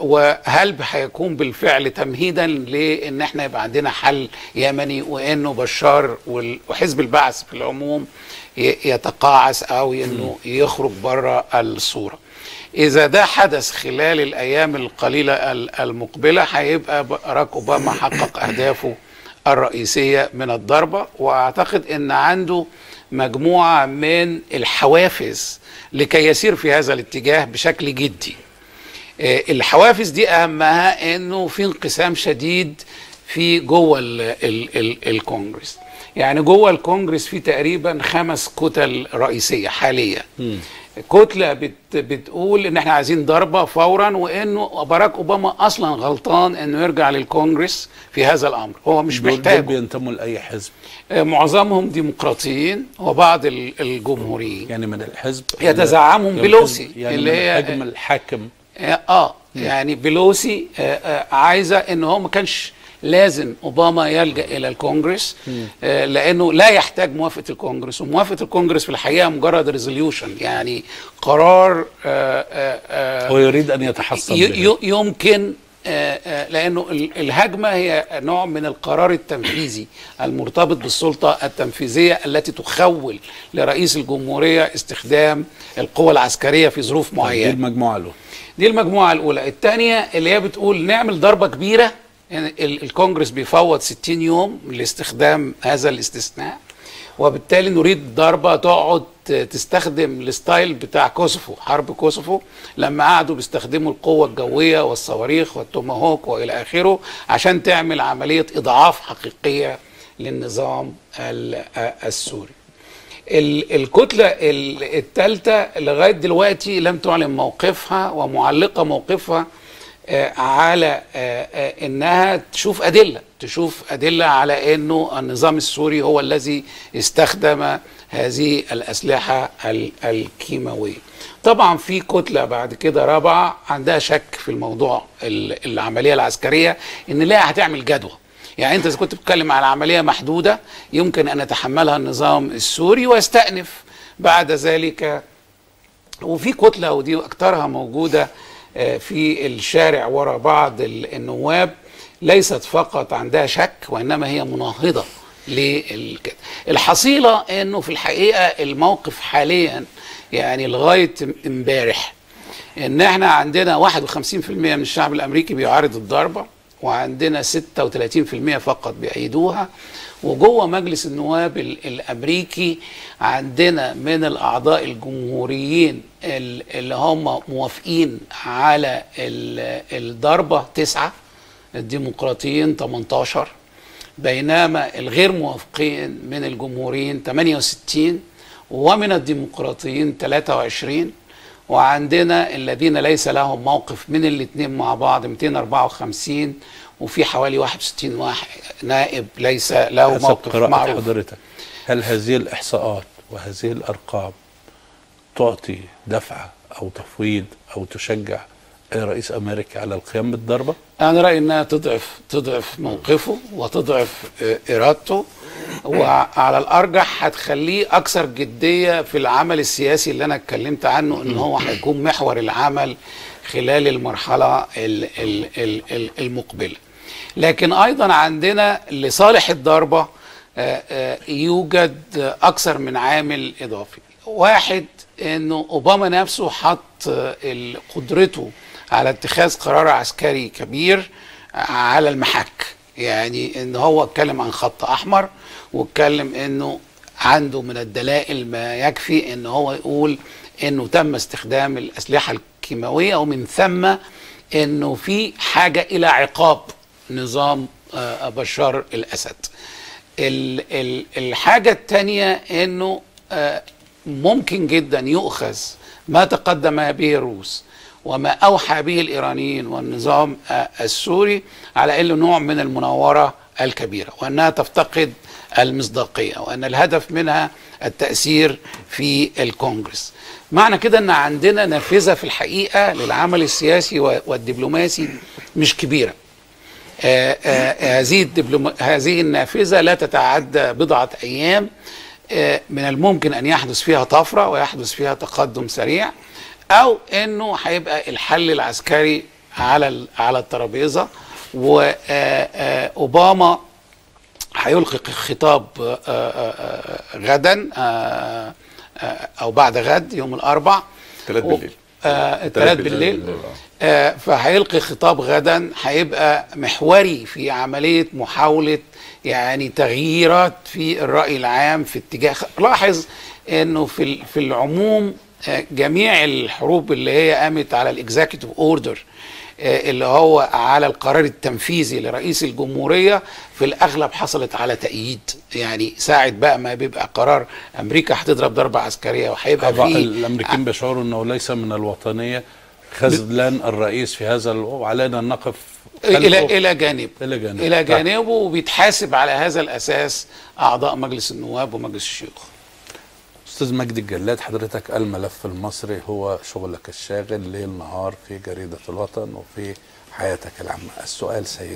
وهل هيكون بالفعل تمهيدا لان احنا يبقى عندنا حل يمني، وانه بشار وحزب البعث في العموم يتقاعس او انه يخرج بره الصوره. اذا ده حدث خلال الايام القليله المقبله هيبقى باراك اوباما حقق اهدافه الرئيسيه من الضربه، واعتقد ان عنده مجموعه من الحوافز لكي يسير في هذا الاتجاه بشكل جدي. الحوافز دي اهمها انه في انقسام شديد في جوه الكونجرس. يعني جوه الكونجرس في تقريبا 5 كتل رئيسيه حاليا. كتله بتقول ان احنا عايزين ضربه فورا، وانه باراك اوباما اصلا غلطان انه يرجع للكونجرس في هذا الامر، هو مش محتاج. دول بينتموا لاي حزب؟ معظمهم ديمقراطيين وبعض الجمهوريين. يعني من الحزب يتزعمهم بيلوسي يعني اللي هي حجم الحاكم. يعني بيلوسي عايزه ان هو ما كانش لازم اوباما يلجا الى الكونجرس، لانه لا يحتاج موافقه الكونجرس، وموافقه الكونجرس في الحقيقه مجرد ريزوليوشن، يعني قرار هو يريد ان يتحصن يمكن لانه الهجمه هي نوع من القرار التنفيذي المرتبط بالسلطه التنفيذيه التي تخول لرئيس الجمهوريه استخدام القوى العسكريه في ظروف معينه. دي المجموعه الاولى. دي المجموعه الاولى. الثانيه اللي هي بتقول نعمل ضربه كبيره، يعني الكونجرس بيفوض 60 يوم لاستخدام هذا الاستثناء، وبالتالي نريد ضربه تقعد تستخدم الستايل بتاع كوسوفو، حرب كوسوفو، لما قعدوا بيستخدموا القوه الجويه والصواريخ والتوماهوك والى اخره عشان تعمل عمليه اضعاف حقيقيه للنظام السوري. الكتله الثالثه لغايه دلوقتي لم تعلن موقفها، ومعلقه موقفها على انها تشوف ادله على انه النظام السوري هو الذي استخدم هذه الاسلحه الكيماويه. طبعا في كتله بعد كده رابعه عندها شك في الموضوع العمليه العسكريه، ان لا هتعمل جدوى. يعني انت اذا كنت بتتكلم على عمليه محدوده يمكن ان يتحملها النظام السوري ويستأنف بعد ذلك. وفي كتله ودي اكثرها موجوده في الشارع وراء بعض النواب، ليست فقط عندها شك وإنما هي مناهضة للكده. الحصيلة أنه في الحقيقة الموقف حاليا يعني لغاية امبارح أن احنا عندنا 51% من الشعب الأمريكي بيعارض الضربة، وعندنا 36% فقط بيأيدوها. وجوه مجلس النواب الأمريكي عندنا من الأعضاء الجمهوريين اللي هم موافقين على الضربة 9، الديمقراطيين 18، بينما الغير موافقين من الجمهوريين 68، ومن الديمقراطيين 23، وعندنا الذين ليس لهم موقف من الاثنين مع بعض 254، وفي حوالي 61 نائب ليس له موقف معروف. حضرتك، هل هذه الإحصاءات وهذه الأرقام تعطي دفعة أو تفويض أو تشجع رئيس أمريكا على القيام بالضربة؟ أنا رأيي أنها تضعف موقفه وتضعف إرادته، وعلى الأرجح هتخليه أكثر جدية في العمل السياسي اللي أنا اتكلمت عنه، إن هو هيكون محور العمل خلال المرحلة المقبلة. لكن أيضا عندنا لصالح الضربة يوجد أكثر من عامل إضافي. واحد، إنه أوباما نفسه حط قدرته على اتخاذ قرار عسكري كبير على المحك، يعني إن هو اتكلم عن خط أحمر، واتكلم إنه عنده من الدلائل ما يكفي إن هو يقول إنه تم استخدام الأسلحة الكيماوية، ومن ثم إنه في حاجة إلى عقاب نظام بشار الأسد. الحاجة الثانية إنه ممكن جدا يؤخذ ما تقدم به الروس وما أوحى به الإيرانيين والنظام السوري على إنه نوع من المناورة الكبيرة، وأنها تفتقد المصداقية، وأن الهدف منها التأثير في الكونجرس. معنى كده أن عندنا نافذة في الحقيقة للعمل السياسي والدبلوماسي مش كبيرة. هذه النافذة لا تتعدى بضعة أيام، من الممكن أن يحدث فيها طفرة ويحدث فيها تقدم سريع، أو أنه هيبقى الحل العسكري على الترابيزه. واوباما هيلقي خطاب غدا او بعد غد يوم الاربع 3 بالليل. الثلاث بالليل. فهيلقي خطاب غدا هيبقى محوري في عمليه محاوله يعني تغييرات في الراي العام في اتجاه. لاحظ انه في العموم جميع الحروب اللي هي قامت على الاكزيكتيف اوردر اللي هو على القرار التنفيذي لرئيس الجمهورية في الأغلب حصلت على تأييد. يعني ساعة بقى ما بيبقى قرار أمريكا هتضرب ضربة عسكرية وهيبقى فيه الأمريكان بيشعروا أنه ليس من الوطنية خذلان الرئيس في هذا وعلينا أن نقف إلى جانبه وبيتحاسب على هذا الأساس أعضاء مجلس النواب ومجلس الشيوخ. أستاذ مجدي الجلاد، حضرتك الملف المصري هو شغلك الشاغل ليل نهار في جريدة الوطن وفي حياتك العامة. السؤال سيدي،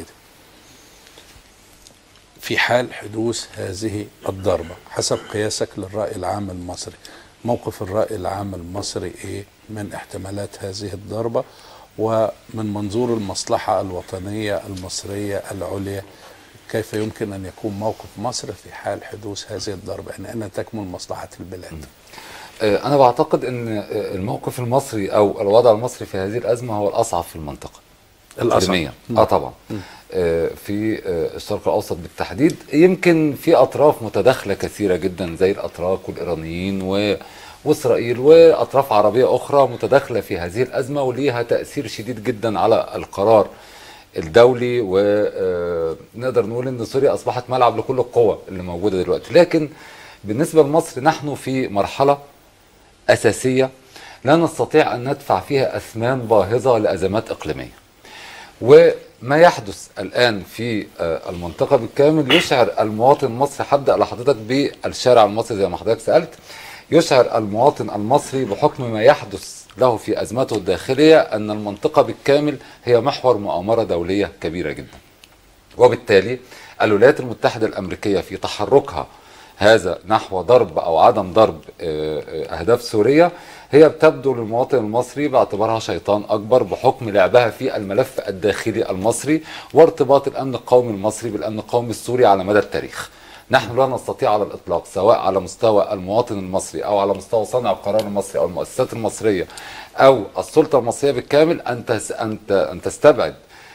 في حال حدوث هذه الضربة حسب قياسك للرأي العام المصري، موقف الرأي العام المصري إيه من احتمالات هذه الضربة ومن منظور المصلحة الوطنية المصرية العليا؟ كيف يمكن أن يكون موقف مصر في حال حدوث هذه الضربة إن أنا تكمل مصلحة البلاد؟ أنا بعتقد أن الموقف المصري أو الوضع المصري في هذه الأزمة هو الأصعب في المنطقة علميا. طبعا في الشرق الأوسط بالتحديد. يمكن في أطراف متداخلة كثيرة جدا زي الأتراك والإيرانيين وإسرائيل وأطراف عربية أخرى متداخلة في هذه الأزمة وليها تأثير شديد جدا على القرار الدولي. ونقدر نقول ان سوريا اصبحت ملعب لكل القوى اللي موجوده دلوقتي. لكن بالنسبه لمصر نحن في مرحله اساسيه لا نستطيع ان ندفع فيها اثمان باهظه لازمات اقليميه. وما يحدث الان في المنطقه بالكامل يشعر المواطن المصري، هبدا لحضرتك بالشارع المصري زي ما حضرتك سالت، يشعر المواطن المصري بحكم ما يحدث له في أزماته الداخلية أن المنطقة بالكامل هي محور مؤامرة دولية كبيرة جدا. وبالتالي الولايات المتحدة الأمريكية في تحركها هذا نحو ضرب أو عدم ضرب أهداف سوريا هي بتبدو للمواطن المصري باعتبارها شيطان أكبر بحكم لعبها في الملف الداخلي المصري وارتباط الأمن القومي المصري بالأمن القومي السوري على مدى التاريخ. نحن لا نستطيع على الإطلاق سواء على مستوى المواطن المصري أو على مستوى صانع القرار المصري أو المؤسسات المصرية أو السلطة المصرية بالكامل أن تستبعد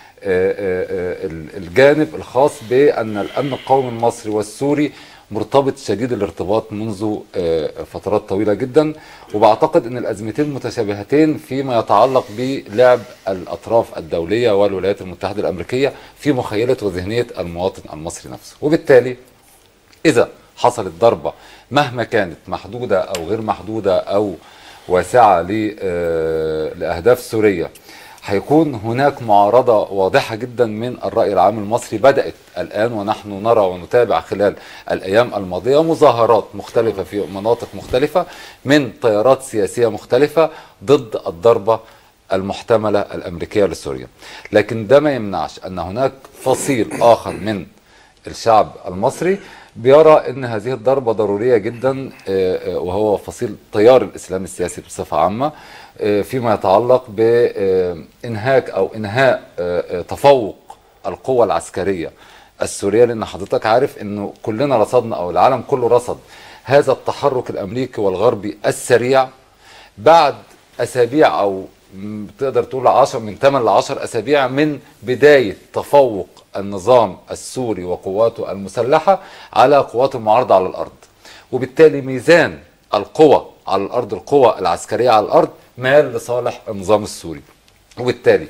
الجانب الخاص بأن الأمن القومي المصري والسوري مرتبط شديد الارتباط منذ فترات طويلة جدا. وبعتقد أن الأزمتين متشابهتين فيما يتعلق بلعب الأطراف الدولية والولايات المتحدة الأمريكية في مخيلة وذهنية المواطن المصري نفسه. وبالتالي إذا حصلت ضربة مهما كانت محدودة أو غير محدودة أو واسعة لأهداف سورية هيكون هناك معارضة واضحة جدا من الرأي العام المصري بدأت الآن، ونحن نرى ونتابع خلال الأيام الماضية مظاهرات مختلفة في مناطق مختلفة من تيارات سياسية مختلفة ضد الضربة المحتملة الأمريكية لسوريا. لكن ده ما يمنعش أن هناك فصيل آخر من الشعب المصري بيرى ان هذه الضربة ضرورية جدا، وهو فصيل تيار الاسلام السياسي بصفة عامة فيما يتعلق بانهاك او انهاء تفوق القوى العسكرية السورية. لان حضرتك عارف انه كلنا رصدنا او العالم كله رصد هذا التحرك الامريكي والغربي السريع بعد اسابيع او تقدر تقول من 8 ل 10 اسابيع من بداية تفوق النظام السوري وقواته المسلحة على قوات المعارضة على الأرض. وبالتالي ميزان القوى على الأرض، القوى العسكرية على الأرض، مال لصالح النظام السوري. وبالتالي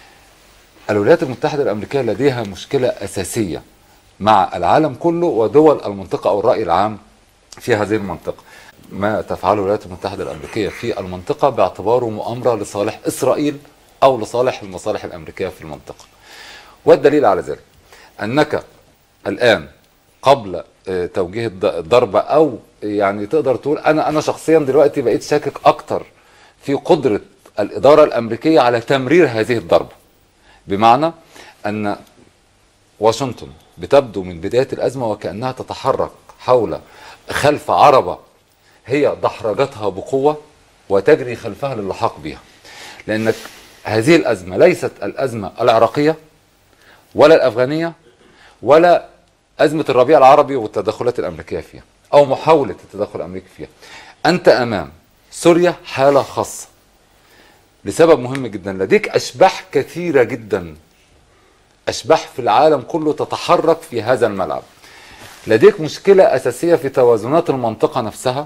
الولايات المتحدة الأمريكية لديها مشكلة أساسية مع العالم كله ودول المنطقة أو الرأي العام في هذه المنطقة. ما تفعله الولايات المتحدة الأمريكية في المنطقة باعتباره مؤامرة لصالح إسرائيل أو لصالح المصالح الأمريكية في المنطقة. والدليل على ذلك أنك الآن قبل توجيه الضربة أو يعني تقدر تقول أنا شخصيا دلوقتي بقيت شاكك أكتر في قدرة الإدارة الأمريكية على تمرير هذه الضربة. بمعنى أن واشنطن بتبدو من بداية الأزمة وكأنها تتحرك خلف عربة هي دحرجتها بقوة وتجري خلفها للحاق بها. لأنك هذه الأزمة ليست الأزمة العراقية ولا الأفغانية ولا أزمة الربيع العربي والتدخلات الأمريكية فيها أو محاولة التدخل الأمريكي فيها. أنت أمام سوريا حالة خاصة لسبب مهم جدا. لديك أشباح كثيرة جدا، أشباح في العالم كله تتحرك في هذا الملعب. لديك مشكلة أساسية في توازنات المنطقة نفسها،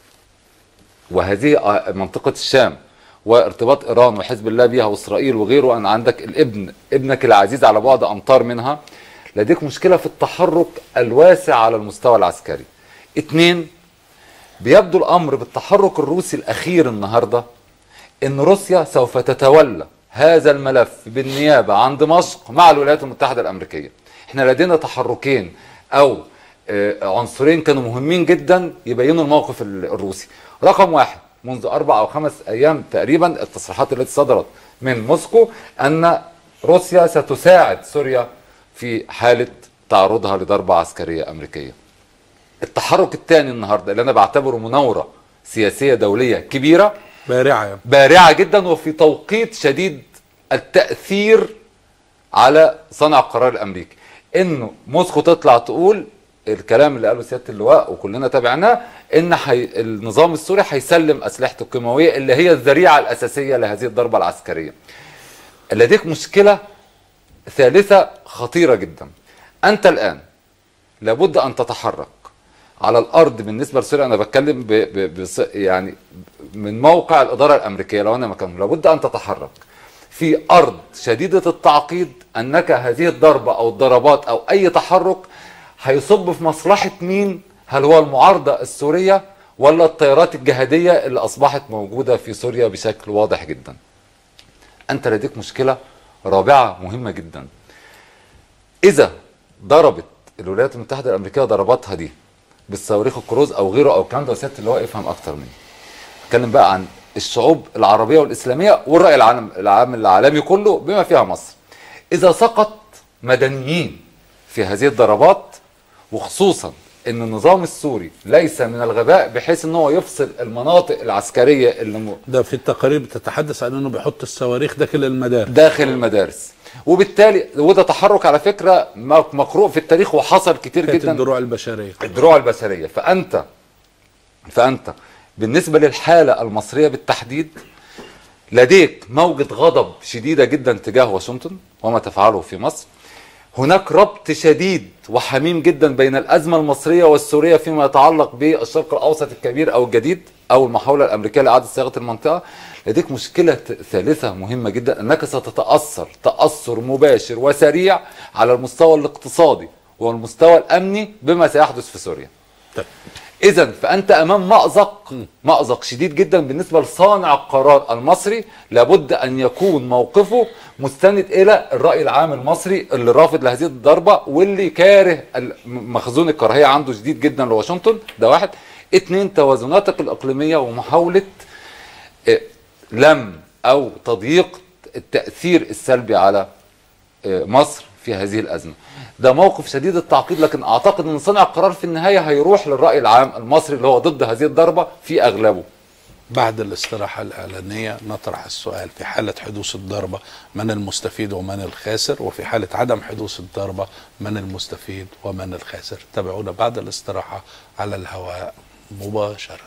وهذه منطقة الشام وارتباط إيران وحزب الله بها وإسرائيل وغيره. أن عندك ابنك العزيز على بعد أمتار منها. لديك مشكلة في التحرك الواسع على المستوى العسكري. 2، بيبدو الأمر بالتحرك الروسي الأخير النهاردة إن روسيا سوف تتولى هذا الملف بالنيابة عن دمشق مع الولايات المتحدة الأمريكية. احنا لدينا تحركين أو عنصرين كانوا مهمين جدا يبينوا الموقف الروسي. رقم 1، منذ 4 أو 5 أيام تقريبا التصريحات التي صدرت من موسكو أن روسيا ستساعد سوريا في حالة تعرضها لضربة عسكرية أمريكية. التحرك الثاني النهاردة اللي أنا بعتبره مناورة سياسية دولية كبيرة بارعة جدا وفي توقيت شديد التأثير على صانع القرار الأمريكي، إنه موسكو تطلع تقول الكلام اللي قاله سيادة اللواء وكلنا تابعناه، إن النظام السوري هيسلم أسلحته الكيماوية اللي هي الذريعة الأساسية لهذه الضربة العسكرية. لديك مشكلة ثالثة خطيرة جدا. أنت الآن لابد أن تتحرك على الأرض بالنسبة لسوريا. أنا بتكلم يعني من موقع الإدارة الأمريكية، لو أنا مكانه لابد أن تتحرك في أرض شديدة التعقيد، أنك هذه الضربة أو الضربات أو أي تحرك هيصب في مصلحة مين؟ هل هو المعارضة السورية ولا التيارات الجهادية اللي أصبحت موجودة في سوريا بشكل واضح جدا؟ أنت لديك مشكلة رابعة مهمة جدا. إذا ضربت الولايات المتحدة الأمريكية ضرباتها دي بالصواريخ الكروز أو غيره أو الكلام ده، سيادة اللواء يفهم أكتر مني. اتكلم بقى عن الشعوب العربية والإسلامية والرأي العام العالمي كله بما فيها مصر. إذا سقط مدنيين في هذه الضربات، وخصوصا ان النظام السوري ليس من الغباء بحيث ان هو يفصل المناطق العسكريه اللي ده في التقارير بتتحدث عن انه بيحط الصواريخ داخل المدارس وبالتالي وده تحرك على فكره مقروء في التاريخ وحصل كتير جدا. الدروع البشريه. فانت بالنسبه للحاله المصريه بالتحديد لديك موجة غضب شديدة جدا تجاه واشنطن وما تفعله في مصر. هناك ربط شديد وحميم جدا بين الأزمة المصرية والسورية فيما يتعلق بالشرق الأوسط الكبير أو الجديد أو المحاولة الأمريكية لإعادة صياغة المنطقة. لديك مشكلة ثالثة مهمة جدا، أنك ستتأثر تأثر مباشر وسريع على المستوى الاقتصادي والمستوى الأمني بما سيحدث في سوريا. إذن فأنت أمام مأزق شديد جدا بالنسبة لصانع القرار المصري. لابد أن يكون موقفه مستند إلى الرأي العام المصري اللي رافض لهذه الضربة واللي كاره مخزون الكراهية عنده شديد جدا لواشنطن. ده 1. 2، توازناتك الإقليمية ومحاولة لم أو تضييق التأثير السلبي على مصر في هذه الأزمة. ده موقف شديد التعقيد، لكن أعتقد أن صانع القرار في النهاية هيروح للرأي العام المصري اللي هو ضد هذه الضربة في أغلبه. بعد الاستراحة الإعلانية نطرح السؤال: في حالة حدوث الضربة من المستفيد ومن الخاسر؟ وفي حالة عدم حدوث الضربة من المستفيد ومن الخاسر؟ تابعونا بعد الاستراحة على الهواء مباشرة.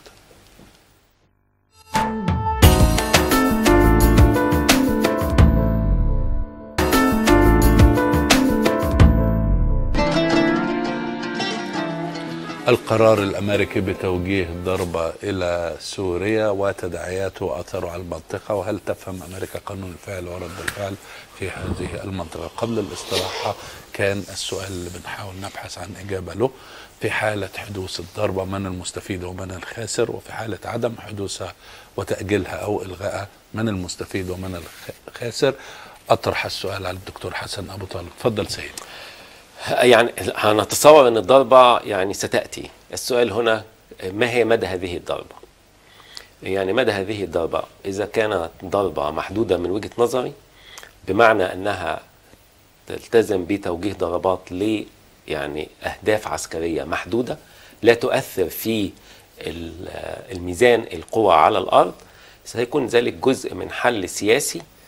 القرار الأمريكي بتوجيه ضربة إلى سوريا وتداعياته وأثره على المنطقة، وهل تفهم أمريكا قانون الفعل ورد الفعل في هذه المنطقة؟ قبل الاستراحة كان السؤال اللي بنحاول نبحث عن إجابة له: في حالة حدوث الضربة من المستفيد ومن الخاسر؟ وفي حالة عدم حدوثها وتأجيلها أو إلغائها من المستفيد ومن الخاسر؟ أطرح السؤال على الدكتور حسن أبو طالب. تفضل سيد. يعني هنتصور أن الضربة يعني ستأتي. السؤال هنا: ما هي مدى هذه الضربة؟ يعني مدى هذه الضربة إذا كانت ضربة محدودة من وجهة نظري، بمعنى أنها تلتزم بتوجيه ضربات يعني أهداف عسكرية محدودة لا تؤثر في الميزان القوى على الأرض، سيكون ذلك جزء من حل سياسي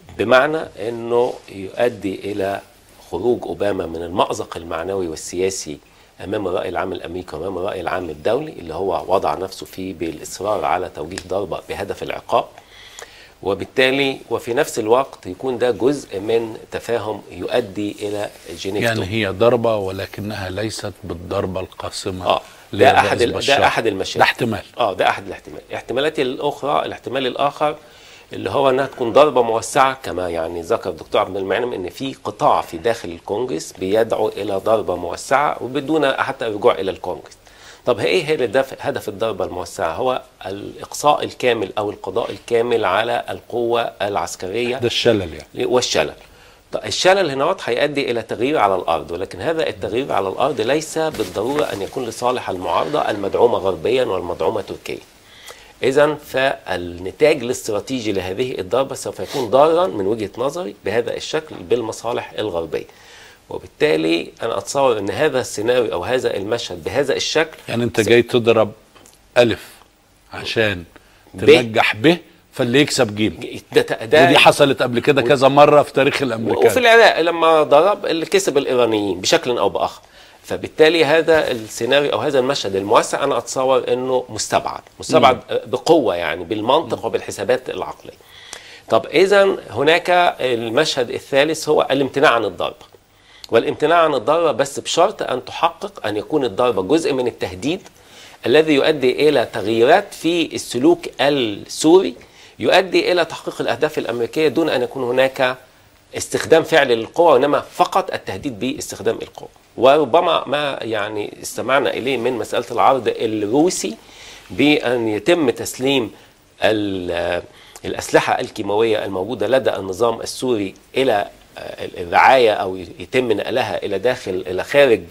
بمعنى انه يؤدي الى خروج اوباما من المأزق المعنوي والسياسي امام الرأي العام الامريكي وامام الرأي العام الدولي اللي هو وضع نفسه فيه بالاصرار على توجيه ضربة بهدف العقاب، وبالتالي وفي نفس الوقت يكون ده جزء من تفاهم يؤدي الى جنيف. يعني هي ضربة ولكنها ليست بالضربة القاصمة. ده احد المشاكل. ده احتمال. ده احد الاحتمال. الاحتمالات الاخرى، الاحتمال الاخر اللي هو انها تكون ضربة موسعة، كما يعني ذكر الدكتور عبد المنعم ان في قطاع في داخل الكونجرس بيدعو الى ضربة موسعة وبدون حتى الرجوع الى الكونجرس. طب ايه هي هدف الضربة الموسعة؟ هو الاقصاء الكامل او القضاء الكامل على القوة العسكرية. ده الشلل يعني. والشلل. الشلل هنا هيؤدي الى تغيير على الارض، ولكن هذا التغيير على الارض ليس بالضروره ان يكون لصالح المعارضه المدعومه غربيا والمدعومه تركيا. اذا فالنتاج الاستراتيجي لهذه الضربه سوف يكون ضارا من وجهه نظري بهذا الشكل بالمصالح الغربيه. وبالتالي انا اتصور ان هذا السيناريو او هذا المشهد بهذا الشكل، يعني انت جاي تضرب الف عشان تنجح ب، فاللي يكسب جيم. ودي حصلت قبل كده كذا مره في تاريخ الامريكان. وفي العراق لما ضرب اللي كسب الايرانيين بشكل او باخر. فبالتالي هذا السيناريو او هذا المشهد الموسع انا اتصور انه مستبعد بقوه، يعني بالمنطق وبالحسابات العقليه. طب اذا هناك المشهد الثالث هو الامتناع عن الضربه. والامتناع عن الضربه بس بشرط ان تحقق ان يكون الضربه جزء من التهديد الذي يؤدي الى تغييرات في السلوك السوري يؤدي الى تحقيق الاهداف الامريكيه دون ان يكون هناك استخدام فعلي للقوة، وإنما فقط التهديد باستخدام القوة. وربما ما يعني استمعنا إليه من مسألة العرض الروسي بأن يتم تسليم الأسلحة الكيماوية الموجودة لدى النظام السوري إلى الرعاية أو يتم نقلها إلى داخل إلى خارج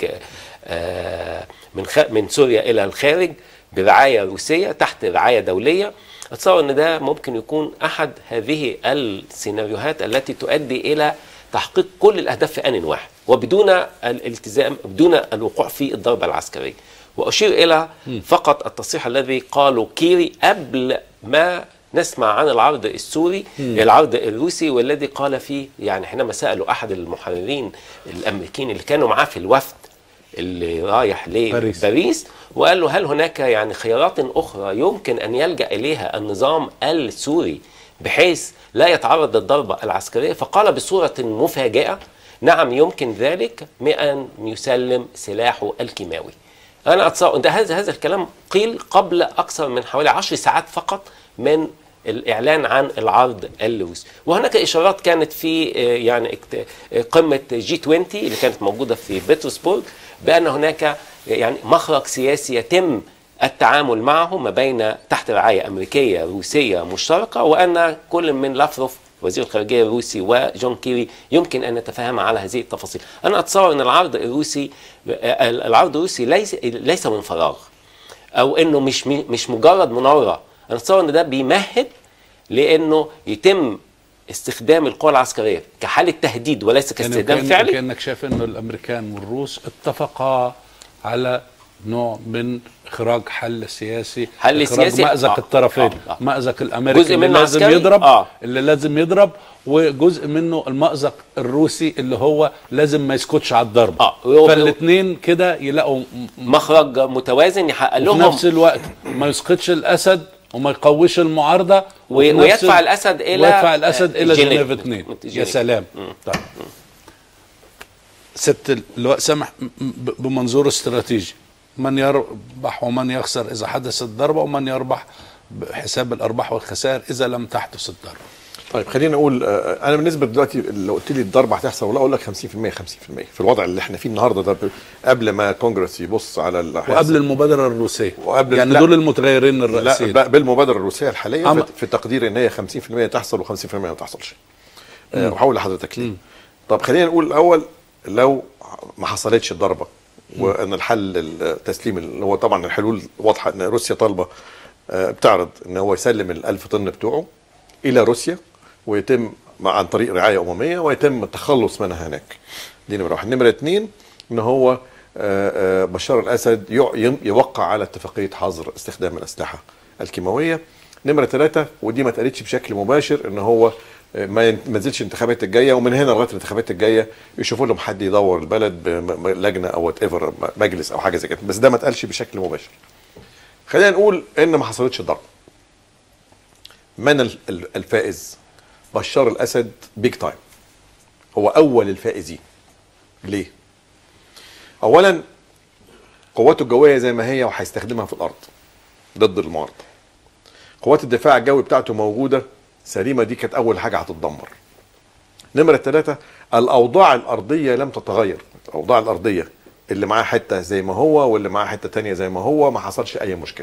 من سوريا إلى الخارج برعاية روسية تحت رعاية دولية. أتصور أن ده ممكن يكون أحد هذه السيناريوهات التي تؤدي إلى تحقيق كل الأهداف في آن واحد وبدون الالتزام، بدون الوقوع في الضربة العسكرية. وأشير إلى فقط التصريح الذي قاله كيري قبل ما نسمع عن العرض السوري، العرض الروسي، والذي قال فيه يعني حينما سألوا أحد المحررين الأمريكيين اللي كانوا معاه في الوفد اللي رايح لباريس وقال له هل هناك يعني خيارات أخرى يمكن أن يلجأ إليها النظام السوري بحيث لا يتعرض للضربة العسكرية؟ فقال بصورة مفاجئة نعم يمكن ذلك بأن يسلم سلاحه الكيماوي. أنا أتصور أن هذا الكلام قيل قبل أكثر من حوالي 10 ساعات فقط من الإعلان عن العرض الروسي. وهناك إشارات كانت في يعني قمة G20 اللي كانت موجودة في بطرسبورغ بأن هناك يعني مخرج سياسي يتم التعامل معه ما بين تحت رعاية أمريكية روسية مشتركة، وأن كل من لافروف وزير الخارجية الروسي وجون كيري يمكن أن نتفاهم على هذه التفاصيل. أنا أتصور أن العرض الروسي ليس من فراغ، أو أنه مش مجرد مناورة. أنا أتصور أن ده بيمهد لأنه يتم استخدام القوى العسكرية كحالة تهديد وليس كاستخدام فعلي. كأنك شايف أنه الأمريكان والروس اتفقا على نوع من إخراج حل سياسي، إخراج مأزق الطرفين، مأزق الأمريكي اللي لازم يضرب اللي لازم يضرب، وجزء منه المأزق الروسي اللي هو لازم ما يسكتش على الضرب. فالاثنين كده يلاقوا مخرج متوازن يحقق لهم في نفس الوقت ما يسقطش الأسد وما يقويش المعارضة ويدفع الأسد إلى جنيف 2. يا سلام. طيب ست اللواء سامح، بمنظور استراتيجي من يربح ومن يخسر إذا حدثت الضربة، ومن يربح بحساب الأرباح والخسائر إذا لم تحدث الضربة؟ طيب خلينا نقول أنا بالنسبة دلوقتي لو قلت لي الضربة هتحصل ولا أقول لك 50% 50% في الوضع اللي احنا فيه النهارده ده، قبل ما الكونجرس يبص على وقبل المبادرة الروسية، يعني دول المتغيرين الرئيسيين. لا بالمبادرة الروسية الحالية في تقدير إن هي 50% تحصل و50% ما تحصلش. وهقول لحضرتك ليه. طب خلينا نقول الأول لو ما حصلتش الضربة وان الحل التسليم اللي هو طبعا الحلول واضحه ان روسيا طالبه بتعرض ان هو يسلم ال1000 طن بتوعه الى روسيا ويتم عن طريق رعايه امميه ويتم التخلص منها هناك. دي نمره واحد. نمره اثنين ان هو بشار الاسد يوقع على اتفاقيه حظر استخدام الاسلحه الكيماويه. نمره ثلاثه ودي ما اتقالتش بشكل مباشر ان هو ما نزلش الانتخابات الجايه، ومن هنا لغايه الانتخابات الجايه يشوفوا لهم حد يدور البلد بلجنه او وات ايفر، مجلس او حاجه زي كده، بس ده ما اتقالش بشكل مباشر. خلينا نقول ان ما حصلتش ضرب. من الفائز؟ بشار الاسد بيج تايم، هو اول الفائزين. ليه؟ اولا قواته الجويه زي ما هي وهيستخدمها في الارض ضد المعارضه. قوات الدفاع الجوي بتاعته موجوده سليمه، دي كانت اول حاجه هتتدمر. نمره 3 الاوضاع الارضيه لم تتغير، الاوضاع الارضيه اللي معاه حته زي ما هو واللي معاه حته تانية زي ما هو، ما حصلش اي مشكله.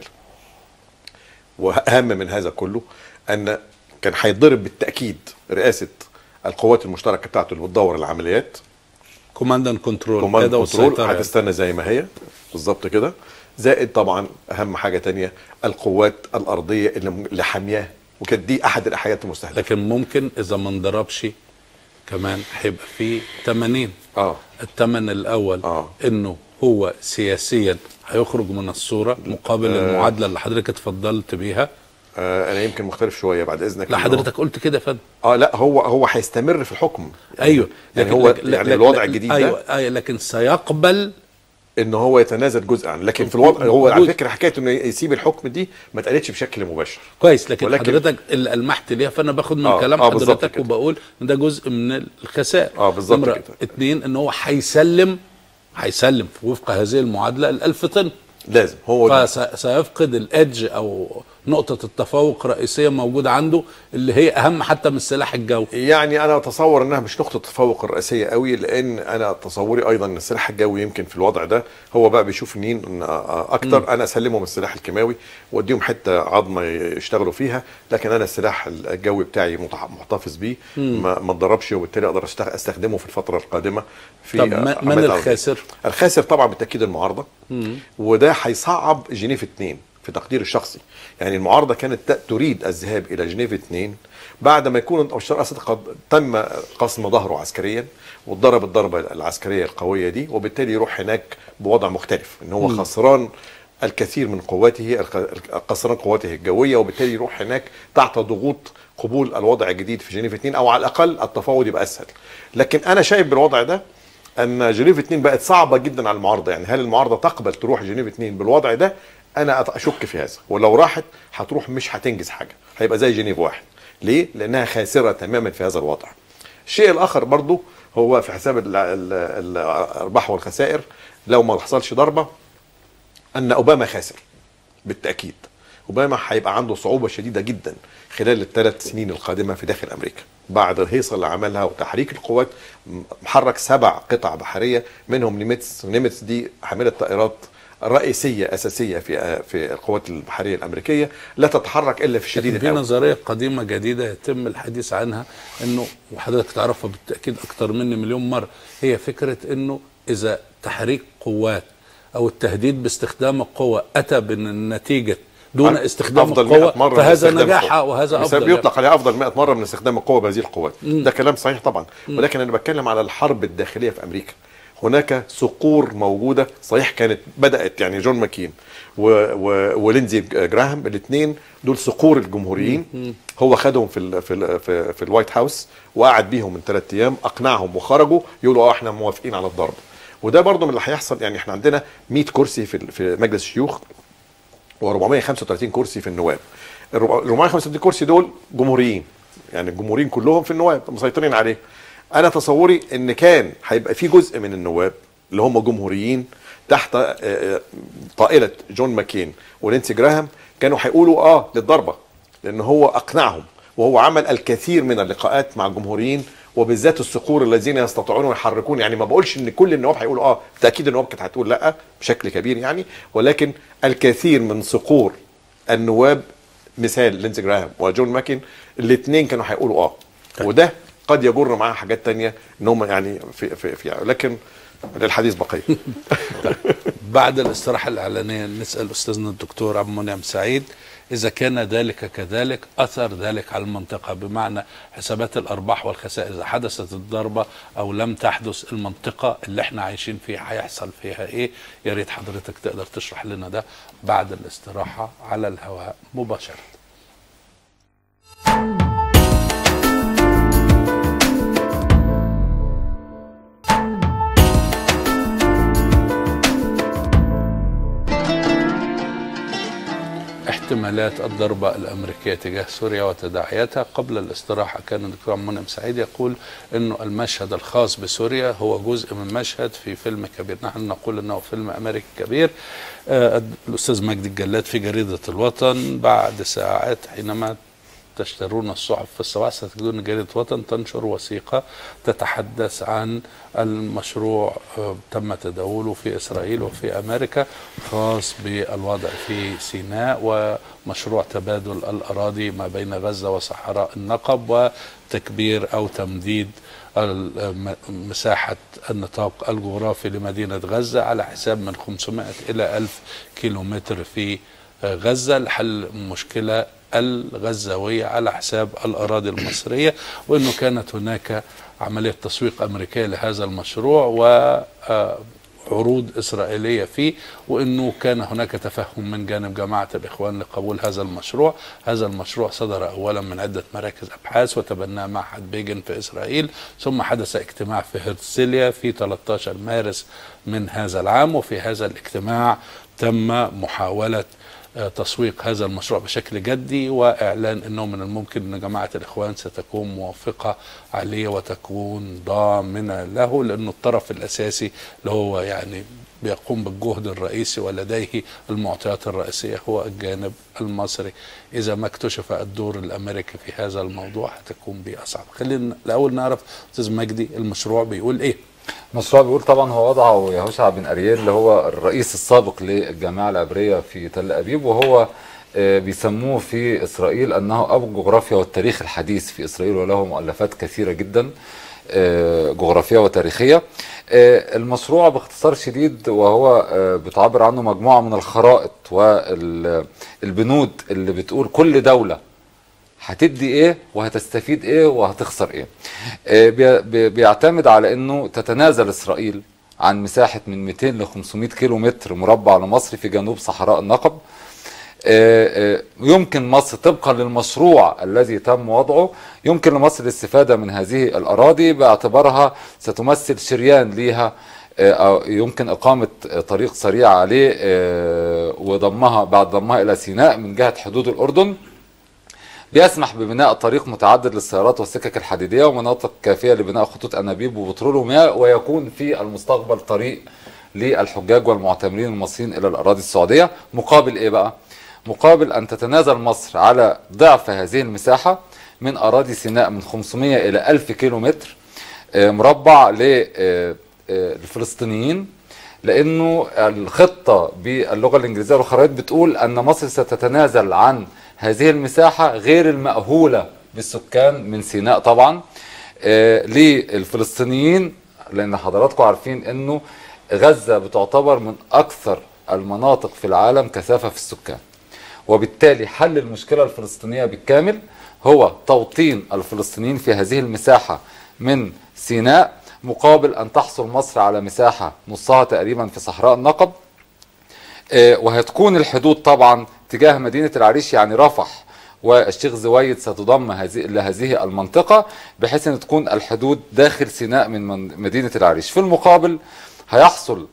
واهم من هذا كله ان كان هيتضرب بالتاكيد رئاسه القوات المشتركه بتاعته اللي بتدور العمليات، كوماند اند كنترول، كوماند كنترول هتستنى زي ما هي بالظبط كده. زائد طبعا اهم حاجه تانية القوات الارضيه اللي حامياه، وكانت دي احد الاحياءات المستهدفه. لكن ممكن اذا ما انضربش كمان هيبقى في ثمنين. الثمن الاول انه هو سياسيا هيخرج من الصوره مقابل المعادله اللي حضرتك اتفضلت بيها. انا يمكن مختلف شويه بعد اذنك. لا حضرتك قلت كده يا فندم. لا هو هيستمر في الحكم. ايوه يعني هو يعني الوضع الجديد ده ايوه لكن سيقبل ان هو يتنازل جزء عنه، لكن في الوضع هو على فكره حكايه انه يسيب الحكم دي ما اتقالتش بشكل مباشر. كويس، لكن حضرتك اللي المحت ليها، فانا باخد من كلام حضرتك وبقول ان ده جزء من الخسائر. بالظبط كده. 2 ان هو هيسلم وفق هذه المعادله ال1000 طن لازم هو فسيفقد الادج او نقطة التفوق الرئيسية موجودة عنده، اللي هي أهم حتى من السلاح الجوي. يعني أنا أتصور أنها مش نقطة التفوق الرئيسية قوي، لأن أنا تصوري أيضا أن السلاح الجوي يمكن في الوضع ده هو بقى بيشوف مين أكتر. أنا أسلمهم السلاح الكيماوي وأديهم حتة عظمة يشتغلوا فيها، لكن أنا السلاح الجوي بتاعي محتفظ بيه، ما اتضربش، وبالتالي أقدر أستخدمه في الفترة القادمة. في طب من الخاسر؟ الخاسر طبعا بالتأكيد المعارضة، وده هيصعب جنيف 2 في تقدير الشخصي. يعني المعارضه كانت تريد الذهاب الى جنيف 2 بعد ما يكون بشار الاسد قد تم قسم ظهره عسكريا واتضرب الضربه العسكريه القويه دي، وبالتالي يروح هناك بوضع مختلف، ان هو خسران الكثير من قواته، خسران قواته الجويه، وبالتالي يروح هناك تحت ضغوط قبول الوضع الجديد في جنيف 2، او على الاقل التفاوض يبقى اسهل. لكن انا شايف بالوضع ده ان جنيف 2 بقت صعبه جدا على المعارضه. يعني هل المعارضه تقبل تروح جنيف 2 بالوضع ده؟ انا اشك في هذا، ولو راحت هتروح مش هتنجز حاجه، هيبقى زي جنيف 1. ليه؟ لانها خاسره تماما في هذا الوضع. الشيء الاخر برضو هو في حساب الارباح والخسائر، لو ما حصلش ضربه، ان اوباما خاسر بالتاكيد. اوباما هيبقى عنده صعوبه شديده جدا خلال ال3 سنين القادمه في داخل امريكا، بعد الهيصه اللي عملها وتحريك القوات. محرك 7 قطع بحريه منهم نيميتس، ونيميتس دي حامله طائرات رئيسيه اساسيه في القوات البحريه الامريكيه، لا تتحرك الا في شديد القوه. في نظريه قديمه جديده يتم الحديث عنها، انه وحضرتك تعرفها بالتاكيد اكتر مني مليون مره، هي فكره انه اذا تحريك قوات او التهديد باستخدام القوه اتى بالنتيجه دون استخدام القوه، فهذا نجاح وهذا افضل. بيطلق عليها افضل 100 مره من استخدام القوه بهذه القوات. ده كلام صحيح طبعا، ولكن انا بتكلم على الحرب الداخليه في امريكا. هناك صقور موجوده، صحيح كانت بدات يعني جون ماكين ولينزي جراهام، الاثنين دول صقور الجمهوريين. هو خدهم في الوايت هاوس وقعد بيهم من 3 ايام، اقنعهم وخرجوا يقولوا احنا موافقين على الضرب. وده برضو من اللي هيحصل. يعني احنا عندنا 100 كرسي في مجلس الشيوخ و435 كرسي في النواب. ال 435 كرسي دول جمهوريين، يعني الجمهوريين كلهم في النواب مسيطرين عليه. انا تصوري ان كان هيبقى في جزء من النواب اللي هم جمهوريين تحت طائله جون ماكين ولينسي جراهام، كانوا هيقولوا للضربه، لان هو اقنعهم، وهو عمل الكثير من اللقاءات مع الجمهوريين، وبالذات الصقور الذين يستطيعون يحركون. يعني ما بقولش ان كل النواب هيقولوا بالتاكيد النواب كانت هتقول لا بشكل كبير يعني، ولكن الكثير من صقور النواب، مثال لينسي جراهام وجون ماكين، الاثنين كانوا هيقولوا وده قد يجر معاه حاجات تانية ان هم يعني في لكن للحديث بقيه. بعد الاستراحه الاعلانيه نسال استاذنا الدكتور عبد المنعم سعيد اذا كان ذلك كذلك اثر ذلك على المنطقه، بمعنى حسابات الارباح والخسائر، اذا حدثت الضربه او لم تحدث، المنطقه اللي احنا عايشين فيها هيحصل فيها ايه؟ يا ريت حضرتك تقدر تشرح لنا ده بعد الاستراحه على الهواء مباشره. احتمالات الضربة الأمريكية تجاه سوريا وتداعياتها. قبل الاستراحة كان الدكتور منعم سعيد يقول أنه المشهد الخاص بسوريا هو جزء من مشهد في فيلم كبير، نحن نقول أنه فيلم أمريكي كبير. الأستاذ مجدي الجلاد في جريدة الوطن بعد ساعات حينما تشترون الصحف في الصباح ستجدون جريدة وطن تنشر وثيقة تتحدث عن المشروع تم تداوله في إسرائيل وفي أمريكا خاص بالوضع في سيناء ومشروع تبادل الأراضي ما بين غزة وصحراء النقب وتكبير أو تمديد مساحة النطاق الجغرافي لمدينة غزة على حساب من 500 إلى 1000 كيلومتر في غزة لحل مشكلة الغزاوية على حساب الأراضي المصرية، وأنه كانت هناك عملية تسويق أمريكية لهذا المشروع وعروض إسرائيلية فيه، وأنه كان هناك تفهم من جانب جماعة الإخوان لقبول هذا المشروع. هذا المشروع صدر أولا من عدة مراكز أبحاث وتبناه معهد بيجن في إسرائيل، ثم حدث اجتماع في هرتزليا في 13 مارس من هذا العام، وفي هذا الاجتماع تم محاولة تسويق هذا المشروع بشكل جدي وإعلان أنه من الممكن أن جماعة الإخوان ستكون موافقة عليه وتكون ضامنة له، لأنه الطرف الأساسي اللي هو يعني بيقوم بالجهد الرئيسي ولديه المعطيات الرئيسية هو الجانب المصري. إذا ما اكتشف الدور الأمريكي في هذا الموضوع هتكون بيه أصعب. خلينا الأول نعرف أستاذ مجدي المشروع بيقول إيه. المشروع بيقول طبعا هو وضعه يهوشع بن أرييل اللي هو الرئيس السابق للجامعة العبرية في تل أبيب، وهو بيسموه في إسرائيل أنه أبو الجغرافيا والتاريخ الحديث في إسرائيل، وله مؤلفات كثيرة جدا جغرافية وتاريخية. المشروع باختصار شديد وهو بتعبر عنه مجموعة من الخرائط والبنود اللي بتقول كل دولة هتدي ايه وهتستفيد ايه وهتخسر ايه. بيعتمد على انه تتنازل اسرائيل عن مساحة من 200 ل 500 كيلو متر مربع لمصر في جنوب صحراء النقب. يمكن مصر طبقا للمشروع الذي تم وضعه يمكن لمصر الاستفادة من هذه الأراضي باعتبارها ستمثل شريان ليها، أو يمكن إقامة طريق سريع عليه وضمها بعد ضمها إلى سيناء من جهة حدود الأردن. بيسمح ببناء طريق متعدد للسيارات والسكك الحديدية ومناطق كافية لبناء خطوط أنابيب وبترول ومياه، ويكون في المستقبل طريق للحجاج والمعتمرين المصريين إلى الأراضي السعودية. مقابل إيه بقى؟ مقابل أن تتنازل مصر على ضعف هذه المساحة من أراضي سيناء من 500 إلى 1000 كيلو متر مربع للفلسطينيين، لأنه الخطة باللغة الإنجليزية والخرائط بتقول أن مصر ستتنازل عن هذه المساحة غير المأهولة بالسكان من سيناء طبعا للفلسطينيين، لأن حضراتكم عارفين أنه غزة بتعتبر من أكثر المناطق في العالم كثافة في السكان، وبالتالي حل المشكلة الفلسطينية بالكامل هو توطين الفلسطينيين في هذه المساحة من سيناء، مقابل أن تحصل مصر على مساحة نصها تقريبا في صحراء النقب. وهتكون الحدود طبعا تجاه مدينة العريش، يعني رفح والشيخ زويد ستضم لهذه المنطقة، بحيث أن تكون الحدود داخل سيناء من مدينة العريش. في المقابل هيحصل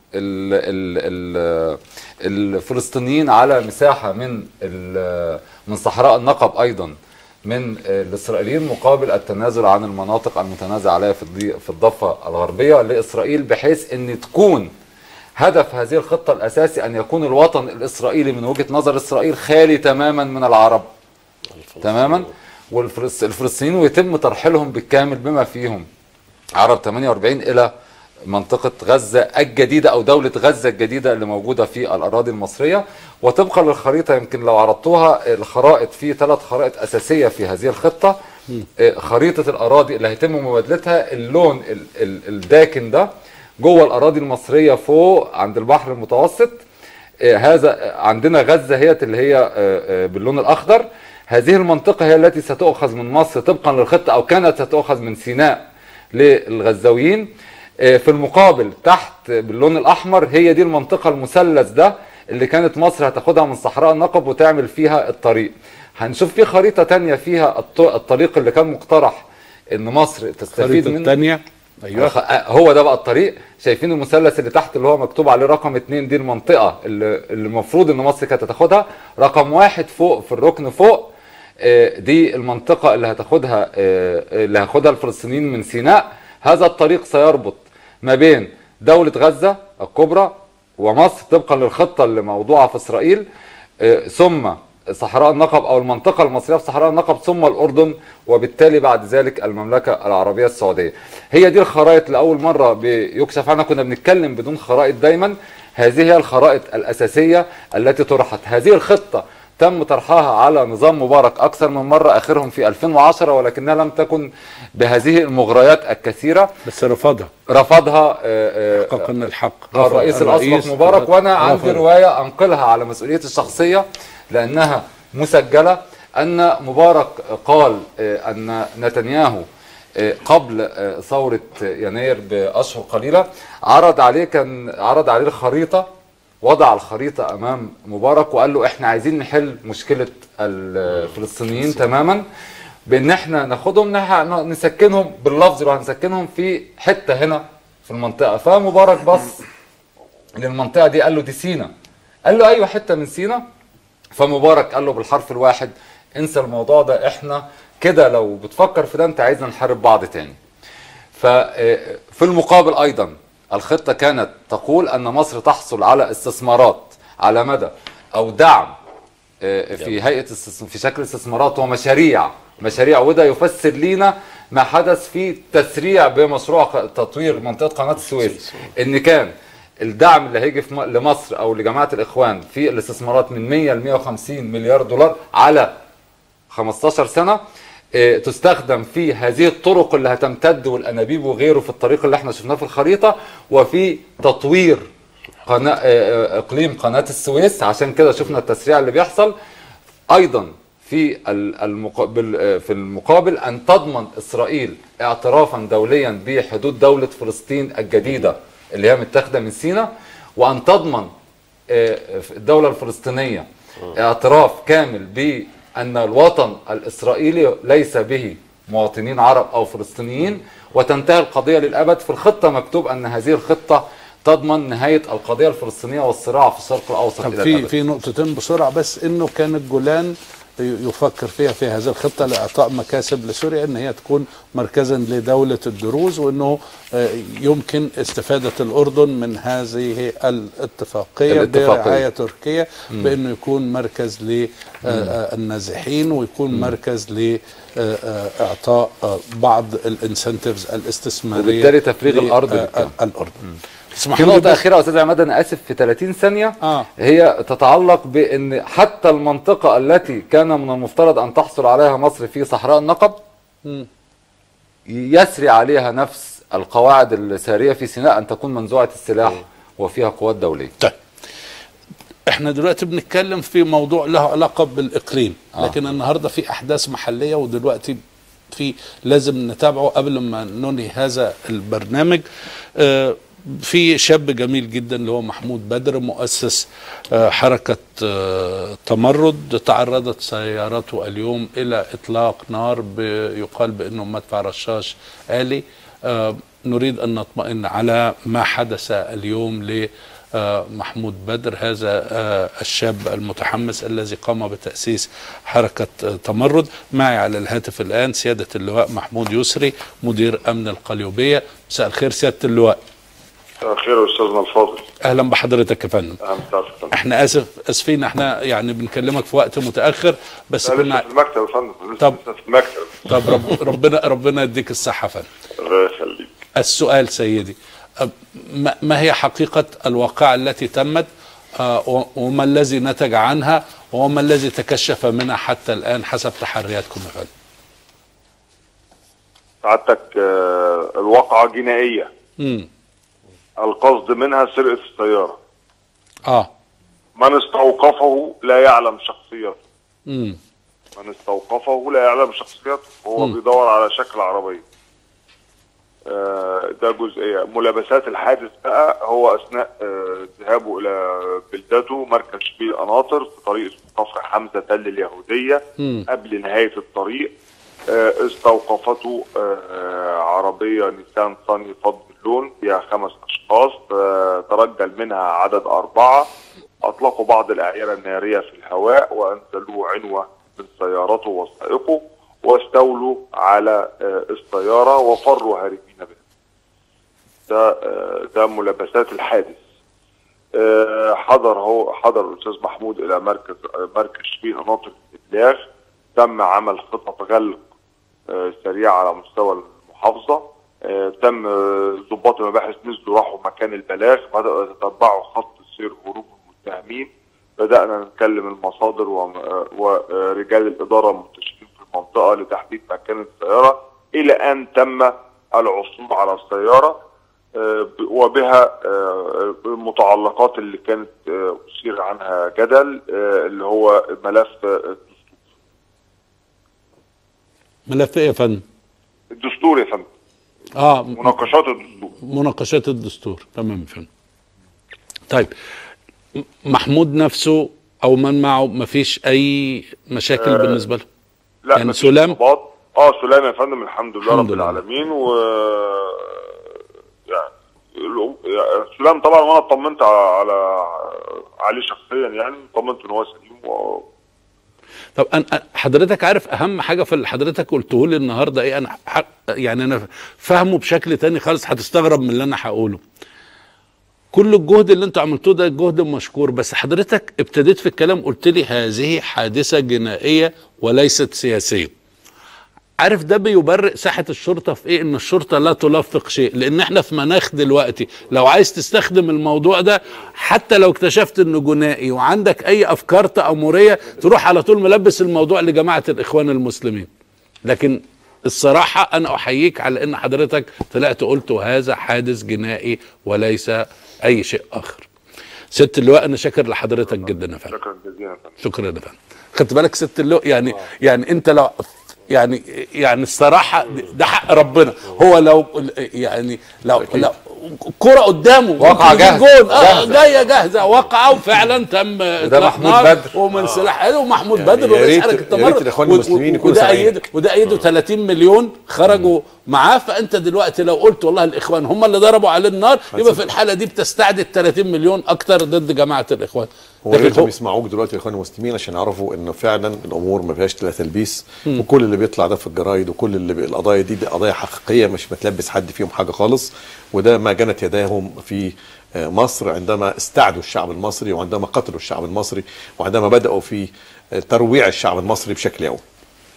الفلسطينيين على مساحة من صحراء النقب أيضا من الإسرائيليين، مقابل التنازل عن المناطق المتنازع عليها في الضفة الغربية لإسرائيل، بحيث أن تكون هدف هذه الخطة الأساسي أن يكون الوطن الإسرائيلي من وجهة نظر إسرائيل خالي تماما من العرب تماما، والفلسطينيين ويتم ترحيلهم بالكامل بما فيهم عرب 48 إلى منطقة غزة الجديدة أو دولة غزة الجديدة اللي موجودة في الأراضي المصرية. وطبقا للخريطة يمكن لو عرضتوها الخرائط، في 3 خرائط أساسية في هذه الخطة. خريطة الأراضي اللي هيتم مبادلتها، اللون الداكن ده جوه الأراضي المصرية فوق عند البحر المتوسط، هذا عندنا غزة هي اللي هي باللون الأخضر. هذه المنطقة هي التي ستؤخذ من مصر طبقا للخطة، أو كانت ستؤخذ من سيناء للغزاويين. في المقابل تحت باللون الأحمر هي دي المنطقة المثلث ده اللي كانت مصر هتاخدها من صحراء النقب وتعمل فيها الطريق. هنشوف في خريطة تانية فيها الطريق اللي كان مقترح ان مصر تستفيد منه. الثانية ايوه هو ده بقى الطريق. شايفين المثلث اللي تحت اللي هو مكتوب عليه رقم 2، دي المنطقه اللي المفروض ان مصر كانت هتاخدها. رقم 1 فوق في الركن فوق، دي المنطقه اللي هياخدها الفلسطينيين من سيناء. هذا الطريق سيربط ما بين دوله غزه الكبرى ومصر طبقا للخطه اللي موضوعه في اسرائيل، ثم صحراء النقب او المنطقه المصريه في صحراء النقب، ثم الاردن، وبالتالي بعد ذلك المملكه العربيه السعوديه. هي دي الخرائط لاول مره بيكشف عنها. كنا بنتكلم بدون خرائط دايما. هذه هي الخرائط الاساسيه التي طرحت. هذه الخطه تم طرحها على نظام مبارك اكثر من مره، اخرهم في 2010، ولكنها لم تكن بهذه المغريات الكثيره. بس رفضها حققا الحق الرئيس الاسبق مبارك. وانا عندي روايه انقلها على مسؤوليتي الشخصيه لانها مسجله، ان مبارك قال ان نتنياهو قبل ثوره يناير باشهر قليله عرض عليه الخريطه، وضع الخريطه امام مبارك وقال له احنا عايزين نحل مشكله الفلسطينيين تماما بان احنا ناخدهم نسكنهم باللفظ، لو هنسكنهم في حته هنا في المنطقه. فمبارك بص للمنطقه دي قال له دي سينا، قال له ايوه حته من سينا. فمبارك قال له بالحرف الواحد انسى الموضوع ده، احنا كده لو بتفكر في ده انت عايزنا نحارب بعض تاني. ففي المقابل ايضا الخطه كانت تقول ان مصر تحصل على استثمارات على مدى او دعم في هيئه في شكل استثمارات ومشاريع، وده يفسر لينا ما حدث في تسريع بمشروع تطوير منطقه قناه السويس، ان كان الدعم اللي هيجي لمصر او لجماعه الاخوان في الاستثمارات من 100 ل 150 مليار دولار على 15 سنه تستخدم في هذه الطرق اللي هتمتد والانابيب وغيره في الطريق اللي احنا شفناه في الخريطه، وفي تطوير اقليم قناه السويس. عشان كده شفنا التسريع اللي بيحصل. ايضا في المقابل ان تضمن اسرائيل اعترافا دوليا بحدود دوله فلسطين الجديده اللي هي متاخده من سيناء، وان تضمن الدوله الفلسطينيه اعتراف كامل بان الوطن الاسرائيلي ليس به مواطنين عرب او فلسطينيين، وتنتهي القضيه للابد. في الخطه مكتوب ان هذه الخطه تضمن نهايه القضيه الفلسطينيه والصراع في الشرق الاوسط الى الابد. في نقطتين بسرعه بس، انه كان الجولان يفكر فيها في هذه الخطه لاعطاء مكاسب لسوريا ان هي تكون مركزا لدوله الدروز، وانه يمكن استفاده الاردن من هذه الاتفاقيه برعايه تركيا بانه يكون مركز للنازحين ويكون مركز لاعطاء بعض الانسنتيفز الاستثماريه وبالتالي تفريغ الارض الاردن. في نقطة أخيرة أستاذ عماد أنا آسف في 30 ثانية هي تتعلق بأن حتى المنطقة التي كان من المفترض أن تحصل عليها مصر في صحراء النقب يسري عليها نفس القواعد السارية في سيناء أن تكون منزوعة السلاح وفيها قوات دولية. طيب احنا دلوقتي بنتكلم في موضوع له علاقة بالإقليم، لكن النهاردة في أحداث محلية ودلوقتي لازم نتابعه قبل ما ننهي هذا البرنامج. في شاب جميل جدا اللي هو محمود بدر مؤسس حركة تمرد، تعرضت سيارته اليوم إلى إطلاق نار يقال بأنه مدفع رشاش آلي. نريد أن نطمئن على ما حدث اليوم لمحمود بدر، هذا الشاب المتحمس الذي قام بتأسيس حركة تمرد. معي على الهاتف الآن سيادة اللواء محمود يسري مدير أمن القليوبية. مساء الخير سيادة اللواء. خير استاذنا الفاضل. اهلا بحضرتك يا فندم. احنا اسفين احنا يعني بنكلمك في وقت متاخر بس كنا في المكتب يا فندم. طب في المكتب. طب ربنا يديك الصحه يا فندم. الله يخليك. السؤال سيدي، ما هي حقيقه الواقعه التي تمت وما الذي نتج عنها وما الذي تكشف منها حتى الان حسب تحرياتكم يا فندم؟ سعادتك الواقعه جنائيه. القصد منها سرقة السيارة. من استوقفه لا يعلم شخصيته. من استوقفه لا يعلم شخصيته، هو بيدور على شكل عربية. ده جزئية. ملابسات الحادث بقى هو أثناء ذهابه إلى بلدته مركز شبيل قناطر في طريق كفر حمزة تل اليهودية. قبل نهاية الطريق استوقفته عربية نيسان صني فضي اللون فيها 5 أشخاص، ترجل منها عدد 4، أطلقوا بعض الأعيرة النارية في الهواء وأنزلوه عنوة من سيارته وسائقه واستولوا على السيارة وفروا هاربين بها. ده ملابسات الحادث. حضر الأستاذ محمود إلى مركز شبين قناطر الإبلاغ. تم عمل خطط غلق سريعة على مستوى المحافظة. تم ضباط المباحث نزلوا راحوا مكان البلاغ، بدأوا يتتبعوا خط سير هروب المتهمين. بدأنا نكلم المصادر ورجال الإدارة المنتشرين في المنطقة لتحديد مكان السيارة، إلى أن تم العثور على السيارة وبها المتعلقات اللي كانت أثير عنها جدل، اللي هو ملف الدستور. ملف ايه يا فندم؟ الدستور يا فندم. مناقشات الدستور. مناقشات الدستور، تمام يا فندم. طيب محمود نفسه او من معه ما فيش اي مشاكل بالنسبه له؟ لا يعني سلام؟ سلام يا فندم، الحمد لله رب العالمين. و يعني سلام طبعا، وانا اطمنت عليه شخصيا، يعني اطمنت ان هو سليم. طب حضرتك عارف اهم حاجه في اللي حضرتك قلته لي النهارده ايه؟ انا يعني انا فاهمه بشكل تاني خالص، هتستغرب من اللي انا هقوله. كل الجهد اللي انتوا عملتوه ده جهد مشكور، بس حضرتك ابتديت في الكلام قلت لي هذه حادثه جنائيه وليست سياسيه. عارف ده بيبرئ ساحه الشرطه في ايه؟ ان الشرطه لا تلفق شيء، لان احنا في مناخ دلوقتي لو عايز تستخدم الموضوع ده حتى لو اكتشفت انه جنائي وعندك اي افكار تامريه تروح على طول ملبس الموضوع لجماعه الاخوان المسلمين. لكن الصراحه انا احييك على ان حضرتك طلعت قلت هذا حادث جنائي وليس اي شيء اخر. ست اللواء انا شاكر لحضرتك جدا يا فندم. شكرا جزيلا يا فندم. شكرا يا فندم. خدت بالك ست اللواء يعني انت لو يعني الصراحه ده حق ربنا. هو لو كرة قدامه واقعة جاهزة جايه جاهزه واقعه وفعلا تم ده محمود بدر ومن سلاح ومحمود بدر ورئيس حركه التمرد. الاخوان المسلمين يكونوا سامعين. وده ايده 30 مليون خرجوا معاه. فانت دلوقتي لو قلت والله الاخوان هم اللي ضربوا عليه النار يبقى في الحاله دي بتستعدد 30 مليون اكتر ضد جماعه الاخوان. هو لازم يسمعوك دلوقتي الاخوان المسلمين عشان يعرفوا انه فعلا الامور ما فيهاش تلبيس، وكل اللي بيطلع ده في الجرايد وكل اللي القضايا دي قضايا حقيقيه مش بتلبس حد فيهم حاجه خالص. وده ما جنت يداهم في مصر عندما استعدوا الشعب المصري وعندما قتلوا الشعب المصري وعندما بداوا في ترويع الشعب المصري بشكل يومي.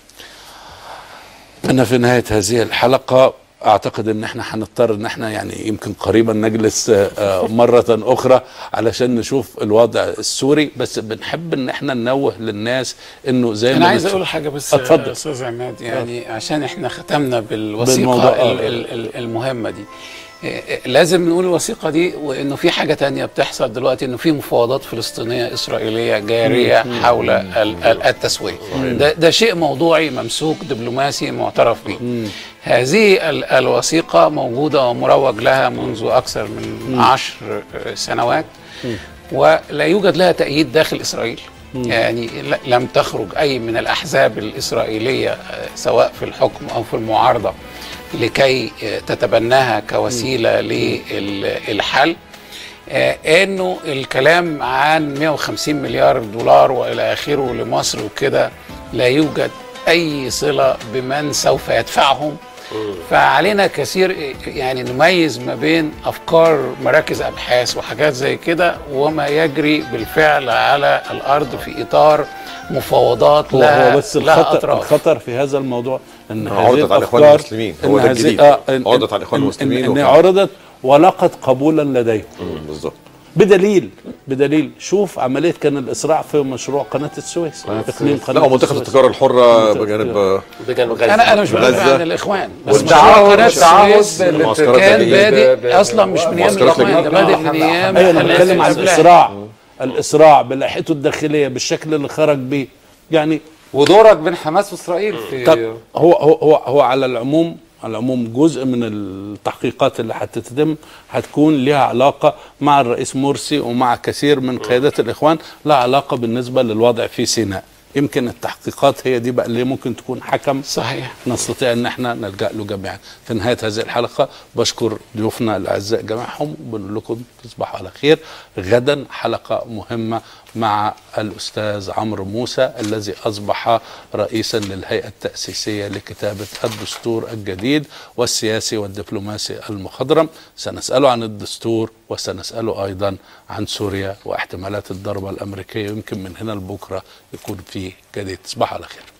أنا في نهاية هذه الحلقة أعتقد أن احنا هنضطر أن احنا يعني يمكن قريبا نجلس مرة أخرى علشان نشوف الوضع السوري، بس بنحب أن احنا ننوه للناس أنه زي ما أنا عايز أقول حاجة بس اتفضل أستاذ عماد، يعني عشان احنا ختمنا بالوثيقة المهمة دي. لازم نقول الوثيقة دي، وانه في حاجة تانية بتحصل دلوقتي، انه في مفاوضات فلسطينية اسرائيلية جارية حول التسوية. ده شيء موضوعي ممسوك دبلوماسي معترف به. هذه الوثيقة موجودة ومروج لها منذ اكثر من 10 سنوات، ولا يوجد لها تأييد داخل اسرائيل. يعني لم تخرج اي من الاحزاب الاسرائيلية سواء في الحكم او في المعارضة لكي تتبناها كوسيلة للحل. انه الكلام عن 150 مليار دولار والى اخره لمصر وكده لا يوجد اي صلة بمن سوف يدفعهم. فعلينا كثير يعني نميز ما بين افكار مراكز ابحاث وحاجات زي كده وما يجري بالفعل على الارض في اطار مفاوضات لها بس الخطر في هذا الموضوع ان عرضت على الاخوان المسلمين. هو ده الجديد. عرضت على الاخوان المسلمين ان عرضت ولقت قبولا لديهم. بالظبط. بدليل شوف عمليه كان الاسراع في مشروع قناه السويس. لا ومنطقه التجاره الحره بجانب انا مش بتكلم عن الاخوان، بس والتعاون السويس كان بادئ اصلا مش من ايام الاخوان، ده بادئ من ايام. انا بتكلم عن الاسراع بلائحته الداخليه بالشكل اللي خرج بيه يعني. ودورك بين حماس واسرائيل في طب هو على العموم جزء من التحقيقات اللي هتتم هتكون لها علاقة مع الرئيس مرسي ومع كثير من قيادات الإخوان، لها علاقة بالنسبة للوضع في سيناء. يمكن التحقيقات هي دي بقى اللي ممكن تكون حكم صحيح. نستطيع ان احنا نلجأ له جميعا. في نهاية هذه الحلقة بشكر ضيوفنا الاعزاء جميعهم، وبنقول لكم تصبحوا على خير. غدا حلقة مهمة مع الاستاذ عمرو موسى الذي اصبح رئيسا للهيئة التأسيسية لكتابة الدستور الجديد والسياسي والدبلوماسي المخضرم. سنسأله عن الدستور وسنسأله ايضا عن سوريا واحتمالات الضربة الامريكية، ويمكن من هنا لبكرة يكون في جديد. تصبحوا على خير.